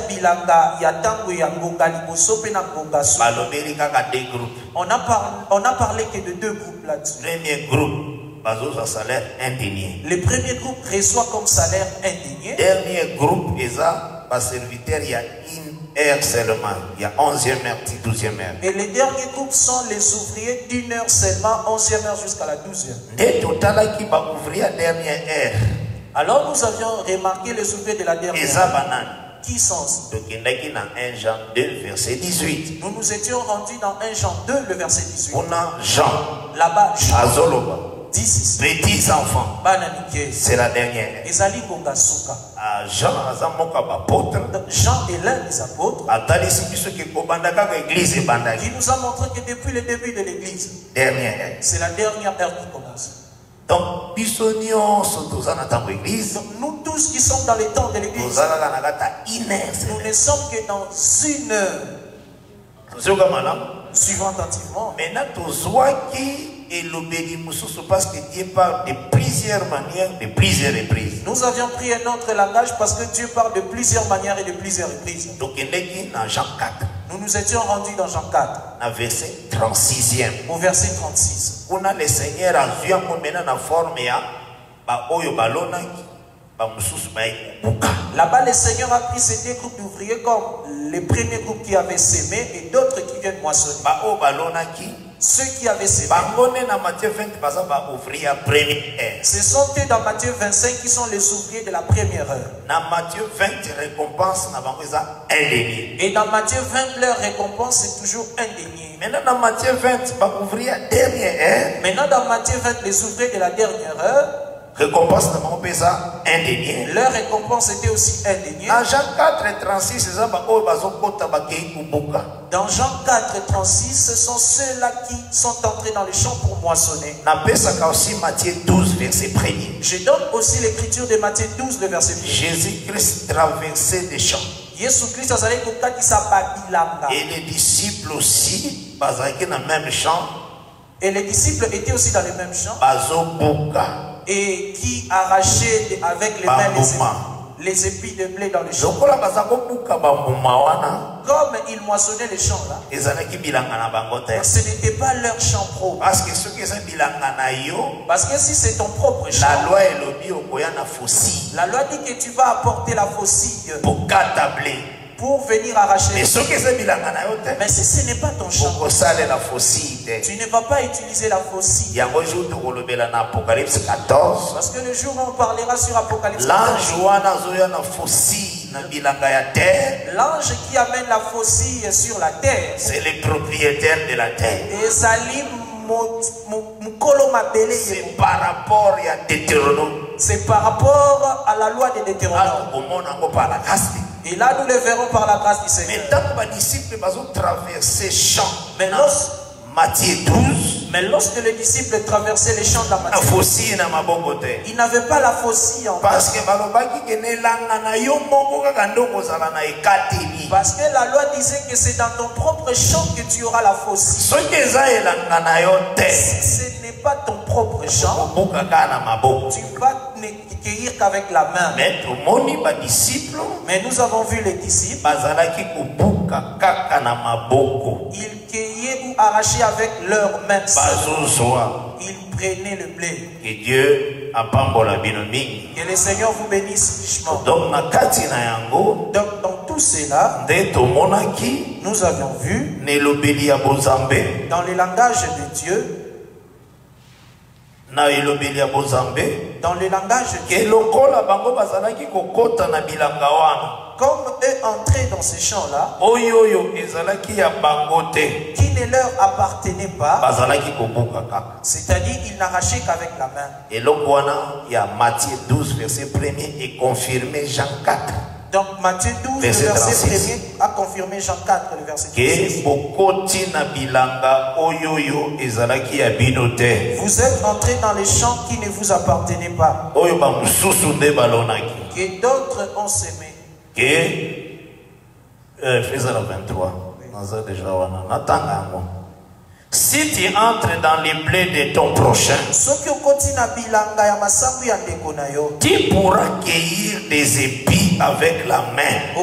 On a parlé que de deux groupes là-dessus. Premier groupe, un salaire indigné. Le premier groupe reçoit comme salaire indigné. Dernier groupe, il y a serviteur, il y a une heure seulement. Il y a 11e heure, 12e heure. Et les derniers groupes sont les ouvriers d'une heure seulement, 11e heure jusqu'à la 12e. Dès total qui va ouvrir la dernière heure. Alors nous avions remarqué les ouvriers de la dernière heure. Qui sont-ce? Donc il y a 1 Jean 2, verset 18. Nous nous étions rendus dans 1 Jean 2, le verset 18. On a Jean. Là-bas, Jean. Azoloba. Petits enfants. C'est la dernière. Jean est l'un des apôtres. Il nous a montré que depuis le début de l'église, c'est la dernière heure qui commence. Donc, nous tous qui sommes dans les temps de l'église, nous ne sommes que dans une heure. Suivant attentivement. Et parce que Dieu parle de plusieurs manières, de plusieurs reprises. Nous avions pris un autre langage parce que Dieu parle de plusieurs manières et de plusieurs reprises. Donc il est dans Jean 4. Nous nous étions rendus dans Jean 4. Au verset 36e. Au verset 36. On a le Seigneur a vu en la forme là-bas, le Seigneur a pris ces deux groupes d'ouvriers comme les premiers groupes qui avaient sémé et d'autres qui viennent moissonner. Ceux qui avaient sémé, ce sont eux dans Matthieu 25 qui sont les ouvriers de la première heure. Et dans Matthieu 20, leur récompense est toujours indéniée. Maintenant dans Matthieu 20, les ouvriers de la dernière heure, récompense indéniée. Leur récompense était aussi indéniée. Dans Jean 4, 36, dans Jean 4, 36, ce sont ceux-là qui sont entrés dans les champs pour moissonner. Matthieu 12, verset 1er. Je donne aussi l'écriture de Matthieu 12, le verset 1er. Jésus-Christ traversait les champs. Et les disciples aussi, dans le même champ. Et les disciples étaient aussi dans le même champ. Et qui arrachaient avec les mains les épis de blé dans les champs. Comme ils moissonnaient les champs là, ce n'était pas leur champ propre. Parce que si c'est ton propre champ, la loi dit que tu vas apporter la faucille pour venir arracher. Mais si ce n'est pas ton champ, tu ne vas pas utiliser la faucille. Parce que le jour où on parlera sur Apocalypse 14, l'ange qui amène la faucille sur la terre, c'est le propriétaire de la terre. Et c'est par rapport à Deutéronome. C'est par rapport à la loi de Deutéronome. Et là, nous le verrons par la grâce du Seigneur. Matthieu 12. Mais lorsque les disciples traversaient les champs de la Matthieu, ils n'avaient pas la faucille en parce que la loi disait que c'est dans ton propre champ que tu auras la faucille. Si ce n'est pas ton propre champ, tu vas ne cueillir qu'avec la main. Mais nous avons vu les disciples, ils cueillaient ou arrachaient avec leurs mains. Ils prenaient le blé. Que Dieu que le Seigneur vous bénisse richement. Donc dans tout cela, nous avions vu dans le langage de Dieu, dans le langage de Dieu, comme eux entraient dans ces champs-là, qui ne leur appartenaient pas, c'est-à-dire ils n'arrachaient qu'avec la main. Et là, il y a Matthieu 12, verset 1er et confirmé Jean 4. Donc Matthieu 12, verset 1er a confirmé Jean 4, le verset 36. Vous êtes entrés dans les champs qui ne vous appartenaient pas, que d'autres ont sémé. Faisons le 23. Si tu entres dans les blés de ton prochain, tu pourras cueillir des épis avec la main.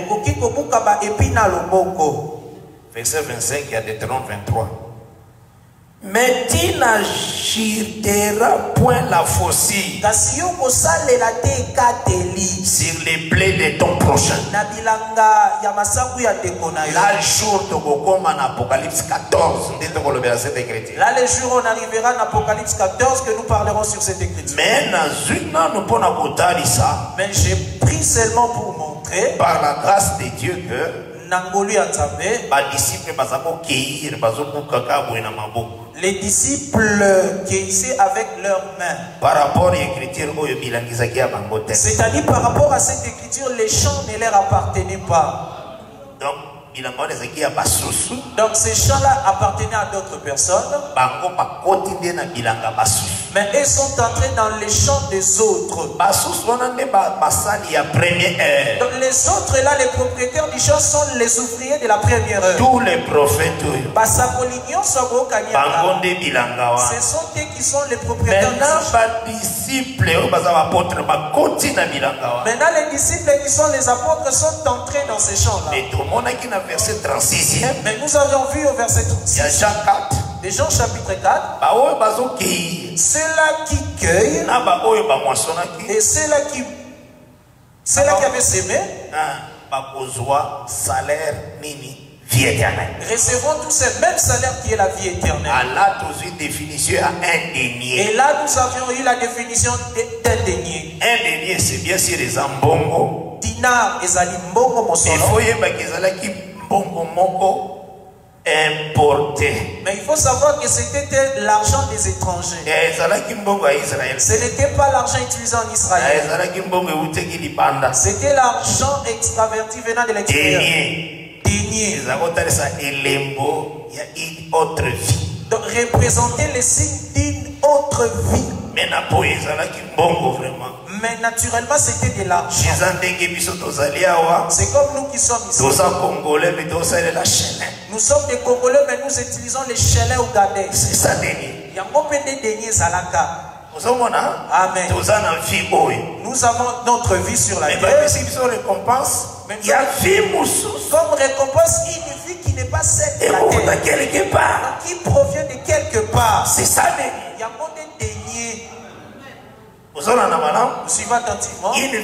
Verset 25, il y a Deutéronome 23. Mais tu n'agiteras point la faucille sur les blés de ton prochain. Là, le jour de Apocalypse 14, là, le jour où on arrivera en Apocalypse 14 que nous parlerons sur cette écriture. Mais j'ai pris seulement pour montrer, par la grâce de Dieu, que les disciples cueillissaient avec leurs mains. Par rapport à l'écriture, c'est-à-dire par rapport à cette écriture, les champs ne leur appartenaient pas. Donc ces champs-là appartenaient à d'autres personnes. Mais ils sont entrés dans les champs des autres. Donc les autres là, les propriétaires du champ sont les ouvriers de la première heure. Tous les prophètes. Ce sont eux qui sont les propriétaires du champ. Maintenant les disciples qui sont les apôtres sont entrés dans ces champs-là. Verset 36. Mais nous avons vu au verset 36. Jean 4. De Jean chapitre 4. Ceux-là qui cueillent et ceux-là qui avaient semé recevront tous ce même salaire qui est la vie éternelle. Et là nous avions eu la définition d'un denier. Un denier, c'est bien sûr les ambongo. Dinar ezali mbongo mosolo. Importé. Mais il faut savoir que c'était l'argent des étrangers. Ce n'était pas l'argent utilisé en Israël. C'était l'argent extraverti venant de l'extérieur. Denier. Donc représenter les signes d'une autre vie. Mais naturellement c'était de l'argent. C'est comme nous qui sommes ici. Nous sommes des Congolais mais nous utilisons les chelets ou gadets. C'est ça denier. Amen. Nous avons notre vie sur la terre. Mais il y a comme récompense une vie qui n'est pas celle de la terre, qui provient de quelque part. C'est ça denier. Il y a des deniers. Suivant attentivement. Une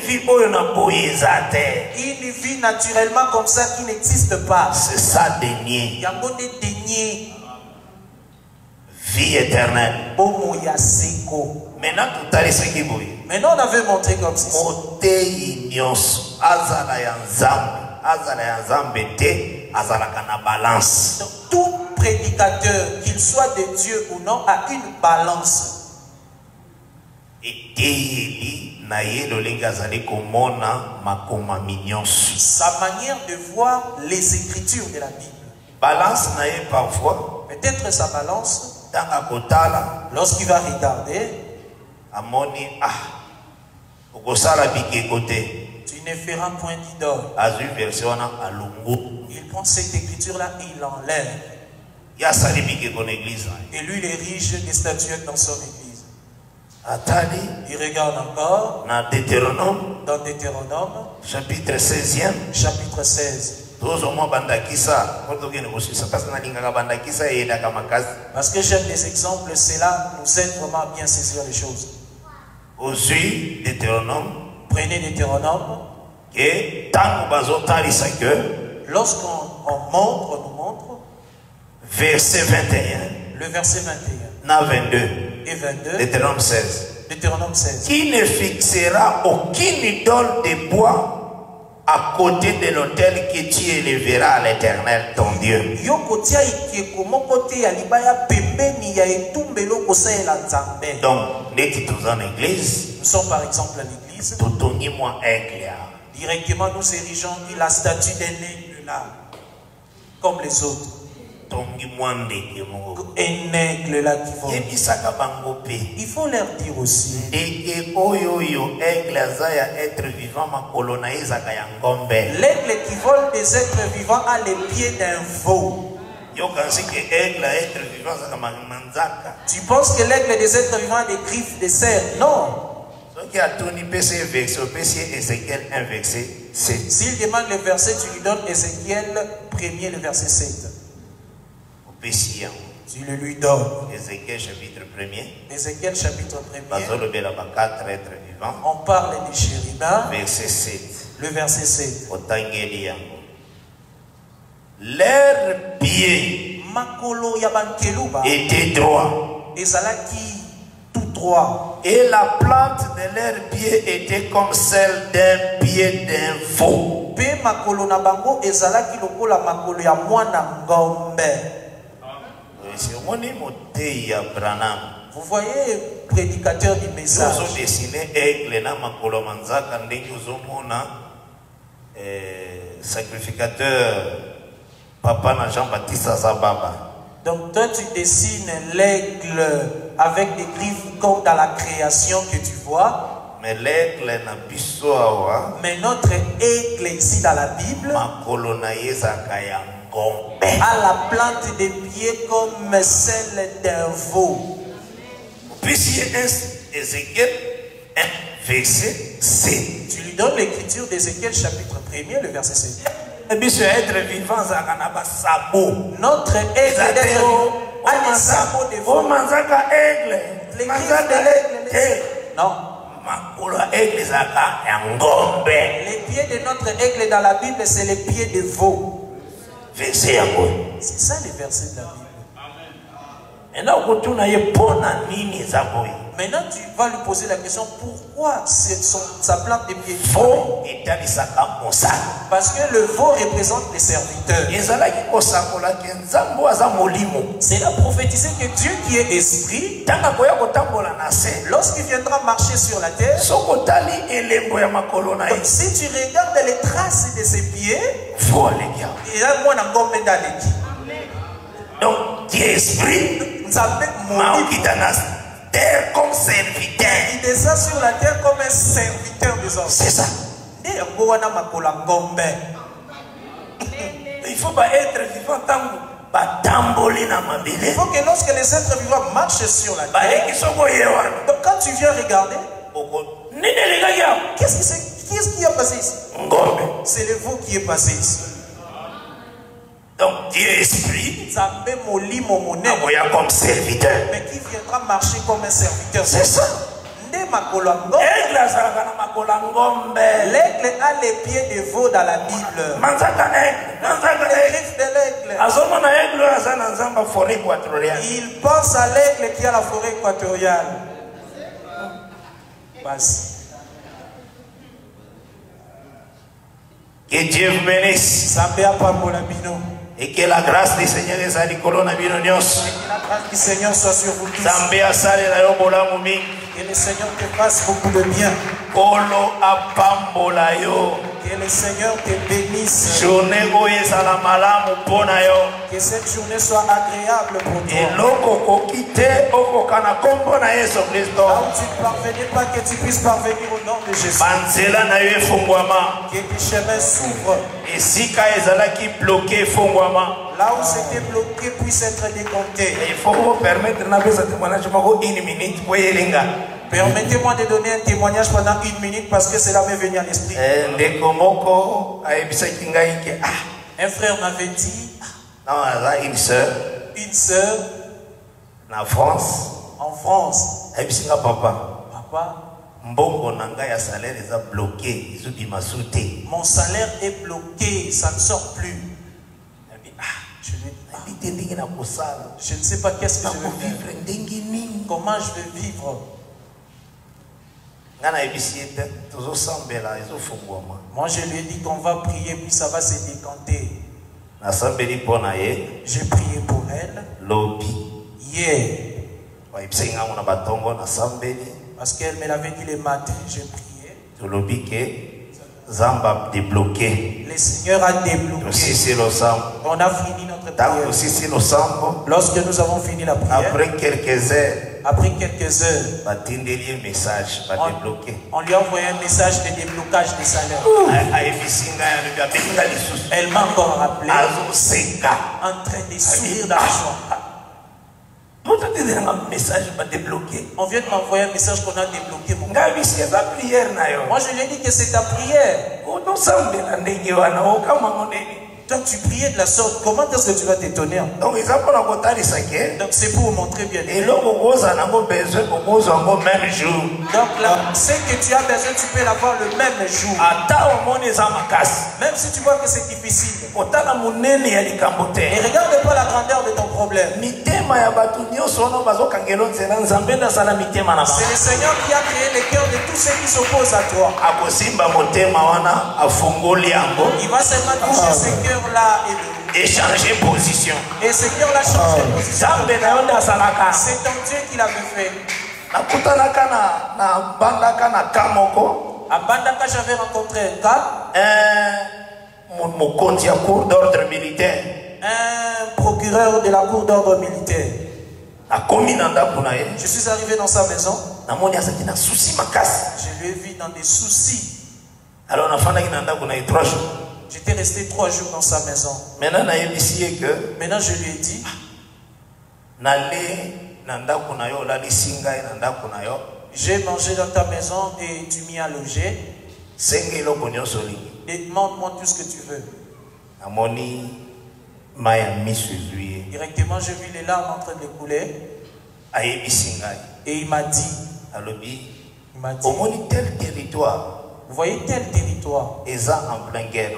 vie naturellement comme ça qui n'existe pas. C'est ça denier. Il y a des deniers. Vie éternelle. Maintenant on avait montré comme ça. Donc, tout prédicateur, qu'il soit de Dieu ou non, a une balance. Sa manière de voir les écritures de la Bible. Balance parfois. Peut-être sa balance. Lorsqu'il va regarder, tu ne feras point d'idole. Il prend cette écriture-là et il l'enlève. Et lui, il érige des statuettes dans son église. Il regarde encore dans Deutéronome, chapitre 16e. Chapitre 16. Parce que j'aime des exemples, cela nous aide vraiment à bien saisir les choses. Prenez Deutéronome. Lorsqu'on nous montre verset 21, le verset 21, 22 et 22, Deutéronome 16. Deutéronome 16. Qui ne fixera aucune idole de bois à côté de l'autel que tu éleveras à l'Éternel ton Dieu. Donc, nous sommes par exemple à l'église. Directement nous érigeons la statue d'un aigle là, comme les autres. un aigle là qui vole. Il faut leur dire aussi. L'aigle qui vole des êtres vivants a les pieds d'un veau. Tu penses que l'aigle des êtres vivants a des griffes de cerf? Non. S'il demande le verset, tu lui donnes Ézéchiel 1er, le verset 7. Tu le lui donnes. Ézéchiel chapitre 1er. Ézéchiel chapitre 1er. On parle de chérubins. Verset 7. Le verset 7. Leurs pieds étaient droits. Tout droit. Et la plante de leurs pieds était comme celle d'un pied d'un veau. Vous voyez, prédicateur du message. Sacrificateur Papa na Jean-Baptiste Azababa. Donc toi tu dessines l'aigle avec des griffes comme dans la création que tu vois. Mais l'aigle na bisoa. Mais notre aigle ici dans la Bible a la plante des pieds comme celle d'un veau. Puis Ézéchiel 1 verset 7. Tu lui donnes l'écriture d'Ézéchiel chapitre 1er, le verset 7. Notre aigle a des sabots de veau. Les griffes de l'aigle. Non. Les pieds de notre aigle dans la Bible, c'est les pieds de veau. C'est ça le verset de la Bible. Maintenant, tu vas lui poser la question, pourquoi sa plante de pied? Parce que le veau représente les serviteurs. C'est là prophétiser que Dieu qui est esprit, lorsqu'il viendra marcher sur la terre, donc, si tu regardes les traces de ses pieds, il a moins en gomme d'Aleki. Donc, Dieu esprit, terre comme serviteur. Il descend sur la terre comme un serviteur des hommes. C'est ça. Il faut pas être vivant tant. Il faut que lorsque les êtres vivants marchent sur la terre, donc quand tu viens regarder, qu'est-ce qui a passé ici? C'est le veau qui est passé ici. Donc Dieu esprit, comme serviteur. Mais qui viendra marcher comme un serviteur. C'est ça. L'aigle a les pieds de veau dans la Bible. Les griffes de l'aigle. Il pense à l'aigle qui a la forêt équatoriale. Que Dieu vous bénisse. Et que la grâce du Seigneur est à l'école na bino nyos. Que la grâce du Seigneur soit sur vous tous. Que le Seigneur te fasse beaucoup de bien. Que le Seigneur te bénisse. Que cette journée soit agréable pour toi. Là où tu ne parvenais pas, que tu puisses parvenir au nom de Jésus. Que tes chemins s'ouvrent. Là où c'était bloqué puisse être décompté. Il faut vous permettre une minute pour Permettez-moi de donner un témoignage pendant 1 minute parce que cela m'est venu à l'esprit. Un frère m'avait dit, une sœur en France, papa, mon salaire est bloqué, ça ne sort plus. Je ne sais pas qu'est-ce que je vais faire. Comment je vais vivre? Moi je lui ai dit qu'on va prier puis ça va se décanter. J'ai prié pour elle. Hier. Parce qu'elle me l'avait dit le matin. J'ai prié. Zamba débloqué. Le Seigneur a débloqué. On a fini notre prière. Lorsque nous avons fini la prière, après quelques heures, on lui a envoyé un message de déblocage des salaires. Elle m'a encore rappelé, en train de sourire dans la joie. On vient de m'envoyer un message qu'on a débloqué mon cœur. Moi je lui ai dit que c'est ta prière. Donc tu priais de la sorte, comment est-ce que tu vas t'étonner? Donc c'est pour vous montrer bien. Donc là, ce que tu as besoin, tu peux l'avoir le même jour. Même si tu vois que c'est difficile. Et regarde pas la grandeur de ton problème. C'est le Seigneur qui a créé les cœurs de tous ceux qui s'opposent à toi. Il va seulement toucher ces cœurs là et changer position. Et ce cœur-là change de position. C'est ton Dieu qui l'avait fait. À Bandaka, j'avais rencontré un gars, un procureur de la cour d'ordre militaire. Je suis arrivé dans sa maison. Je lui ai vu dans des soucis. J'étais resté 3 jours dans sa maison. Maintenant, je lui ai dit, j'ai mangé dans ta maison et tu m'y as logé. Et demande-moi tout ce que tu veux. Directement, j'ai vu les larmes en train de couler. Et il m'a dit, tel territoire. Vous voyez tel territoire. En pleine guerre.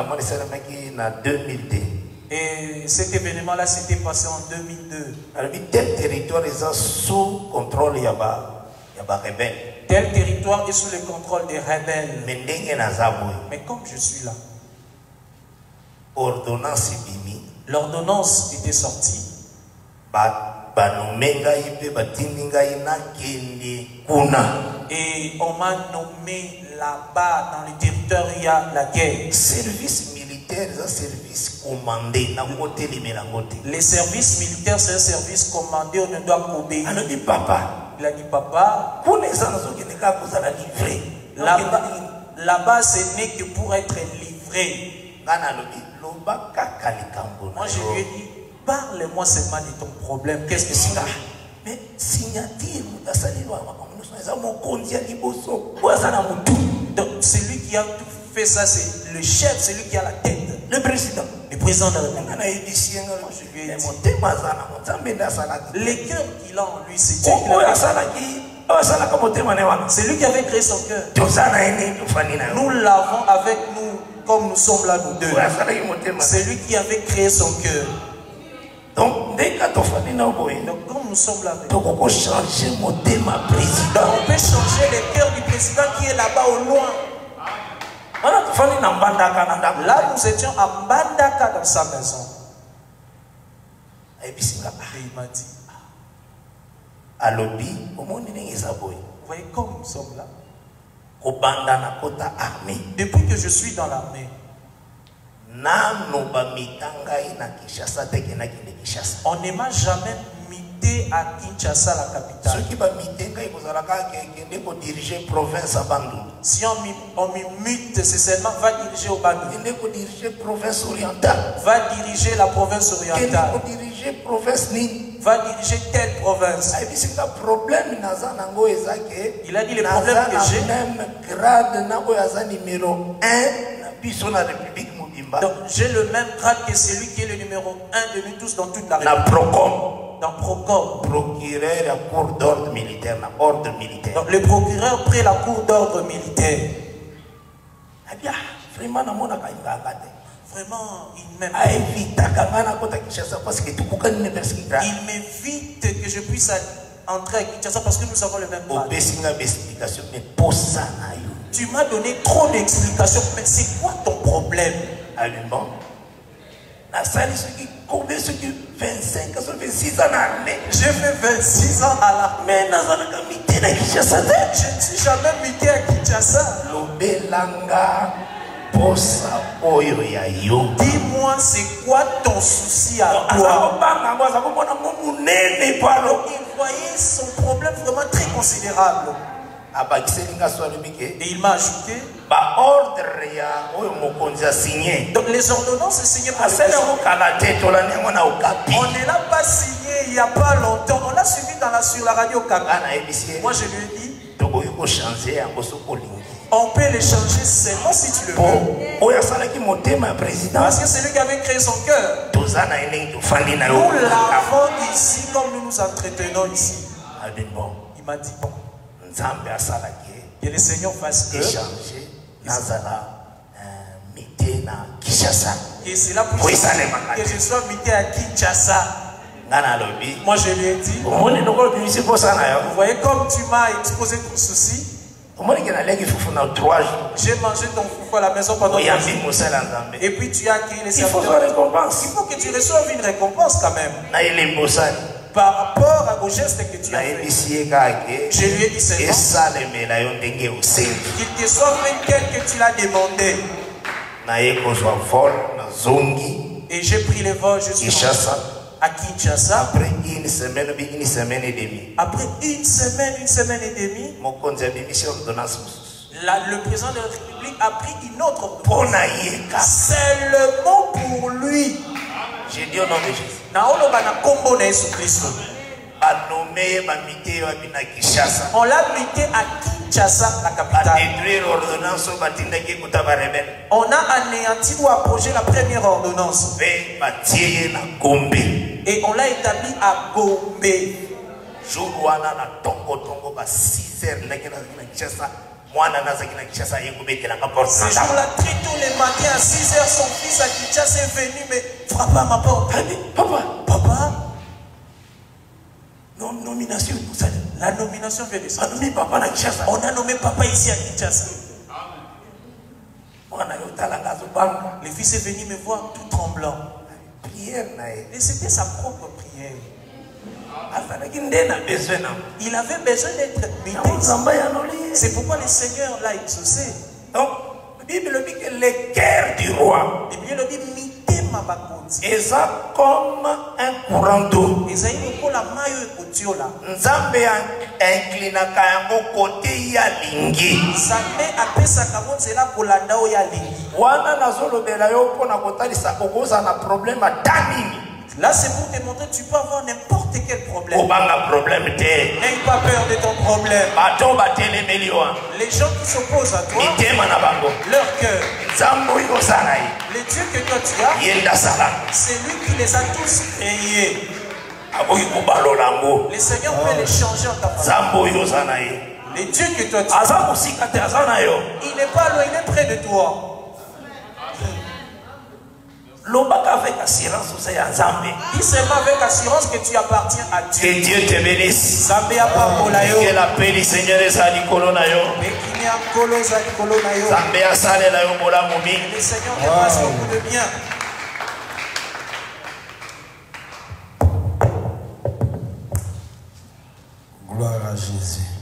Et cet événement-là s'était passé en 2002. Tel territoire est sous contrôle des rebelles. Tel territoire est sous le contrôle des rebelles. Mais comme je suis là, l'ordonnance était sortie. Et on m'a nommé là-bas dans le territoire où il y a la guerre. Service militaire, c'est un service commandé. Les services militaires, c'est un service commandé, on ne doit qu'obéir. Il a dit papa, là-bas ce n'est que pour être livré. Moi je lui ai dit, parle-moi seulement de ton problème. Qu'est-ce que c'est? Mais signature, donc celui qui a tout fait ça, c'est le chef, celui qui a la tête, le président de la République. Je lui ai dit, les cœurs qu'il a en lui, c'est Dieu qui l'a fait. C'est lui qui avait créé son cœur. Nous l'avons avec nous comme nous sommes là nous deux. C'est lui qui avait créé son cœur. Donc, comme nous sommes là, on peut changer le cœur du président qui est là-bas au loin. Là, nous étions à Bandaka dans sa maison. Et il m'a dit, vous voyez comme nous sommes là. Depuis que je suis dans l'armée, on ne m'a jamais mité à Kinshasa, la capitale. Si on me mute, c'est seulement va diriger au Bandung. Va diriger la province orientale. Va diriger telle province. Il a dit le problème que j'ai. Donc j'ai le même grade que celui qui est le numéro 1 de nous tous dans toute la République. Dans Procom. Procureur à cour d'ordre militaire, ordre militaire. Donc le procureur près la cour d'ordre militaire. Vraiment, il m'aime. Il m'évite que je puisse entrer à Kinshasa parce que nous avons le même grade. Tu m'as donné trop d'explications, mais c'est quoi ton problème? Allemand. Combien ceux qui 25 ans, 26 ans à l'armée? J'ai fait 26 ans à l'armée. Mais je ne suis jamais mité à Kinshasa. Dis-moi, c'est quoi ton souci à toi? Il voyait son problème vraiment très considérable. Et il m'a ajouté, donc les ordonnances sont signées par le président. On ne l'a pas signé il n'y a pas longtemps. On l'a suivi sur la radio Kabi. Moi je lui ai dit, on peut les changer seulement si tu le veux. Parce que c'est lui qui avait créé son cœur. Nous l'avons ici comme nous nous entretenons ici. Il m'a dit, bon, que le Seigneur fasse que et c'est là pour que je sois mité à Kinshasa. Moi je lui ai dit, vous voyez comme tu m'as exposé ton souci. J'ai mangé ton foufou à la maison pendant 3 jours. Et puis tu as acquis les serviteurs. Il faut que tu reçoives une récompense quand même. Par rapport au geste que tu as fait. Je lui ai dit seulement qu'il te soit fait tel que tu l'as demandé. Et j'ai pris le vol jusqu'à Kinshasa. Après une semaine et demie. Après une semaine et demie, le président de la République a pris une autre ordonnance. Seulement pour lui. J'ai dit au nom de Jésus. On l'a muté à Kinshasa, la capitale. On a anéanti ou approché la première ordonnance. Et on l'a établi à Gombe. Ce jour-là, très tôt le matin, à 6 h, son fils à Kinshasa est venu me frapper à ma porte. Papa, nomination. La nomination vient de ça. On a nommé papa ici à Kinshasa. Le fils est venu me voir tout tremblant. Et c'était sa propre prière. Il avait besoin d'être muté. C'est pourquoi le Seigneur l'a exaucé. Donc, la Bible dit que le cœur du roi est comme un courant d'eau. Nzambe inclinaka yango côté ya lingi. Wana nazolobela yo pona kotalisa okoza na problème tanini. Là, c'est pour te montrer que tu peux avoir n'importe quel problème. N'aie pas peur de ton problème. Les gens qui s'opposent à toi, leur cœur, les dieux que toi tu as, c'est lui qui les a tous créés. Le Seigneur peut les changer en ta faveur. Les dieux que toi tu as, il n'est pas loin, il est près de toi. Avec assurance, dis seulement avec assurance que tu appartiens à Dieu. Que Dieu te bénisse. Que la paix du Seigneur est à Nicolonayo. Le Seigneur te fasse beaucoup de bien. Gloire à Jésus.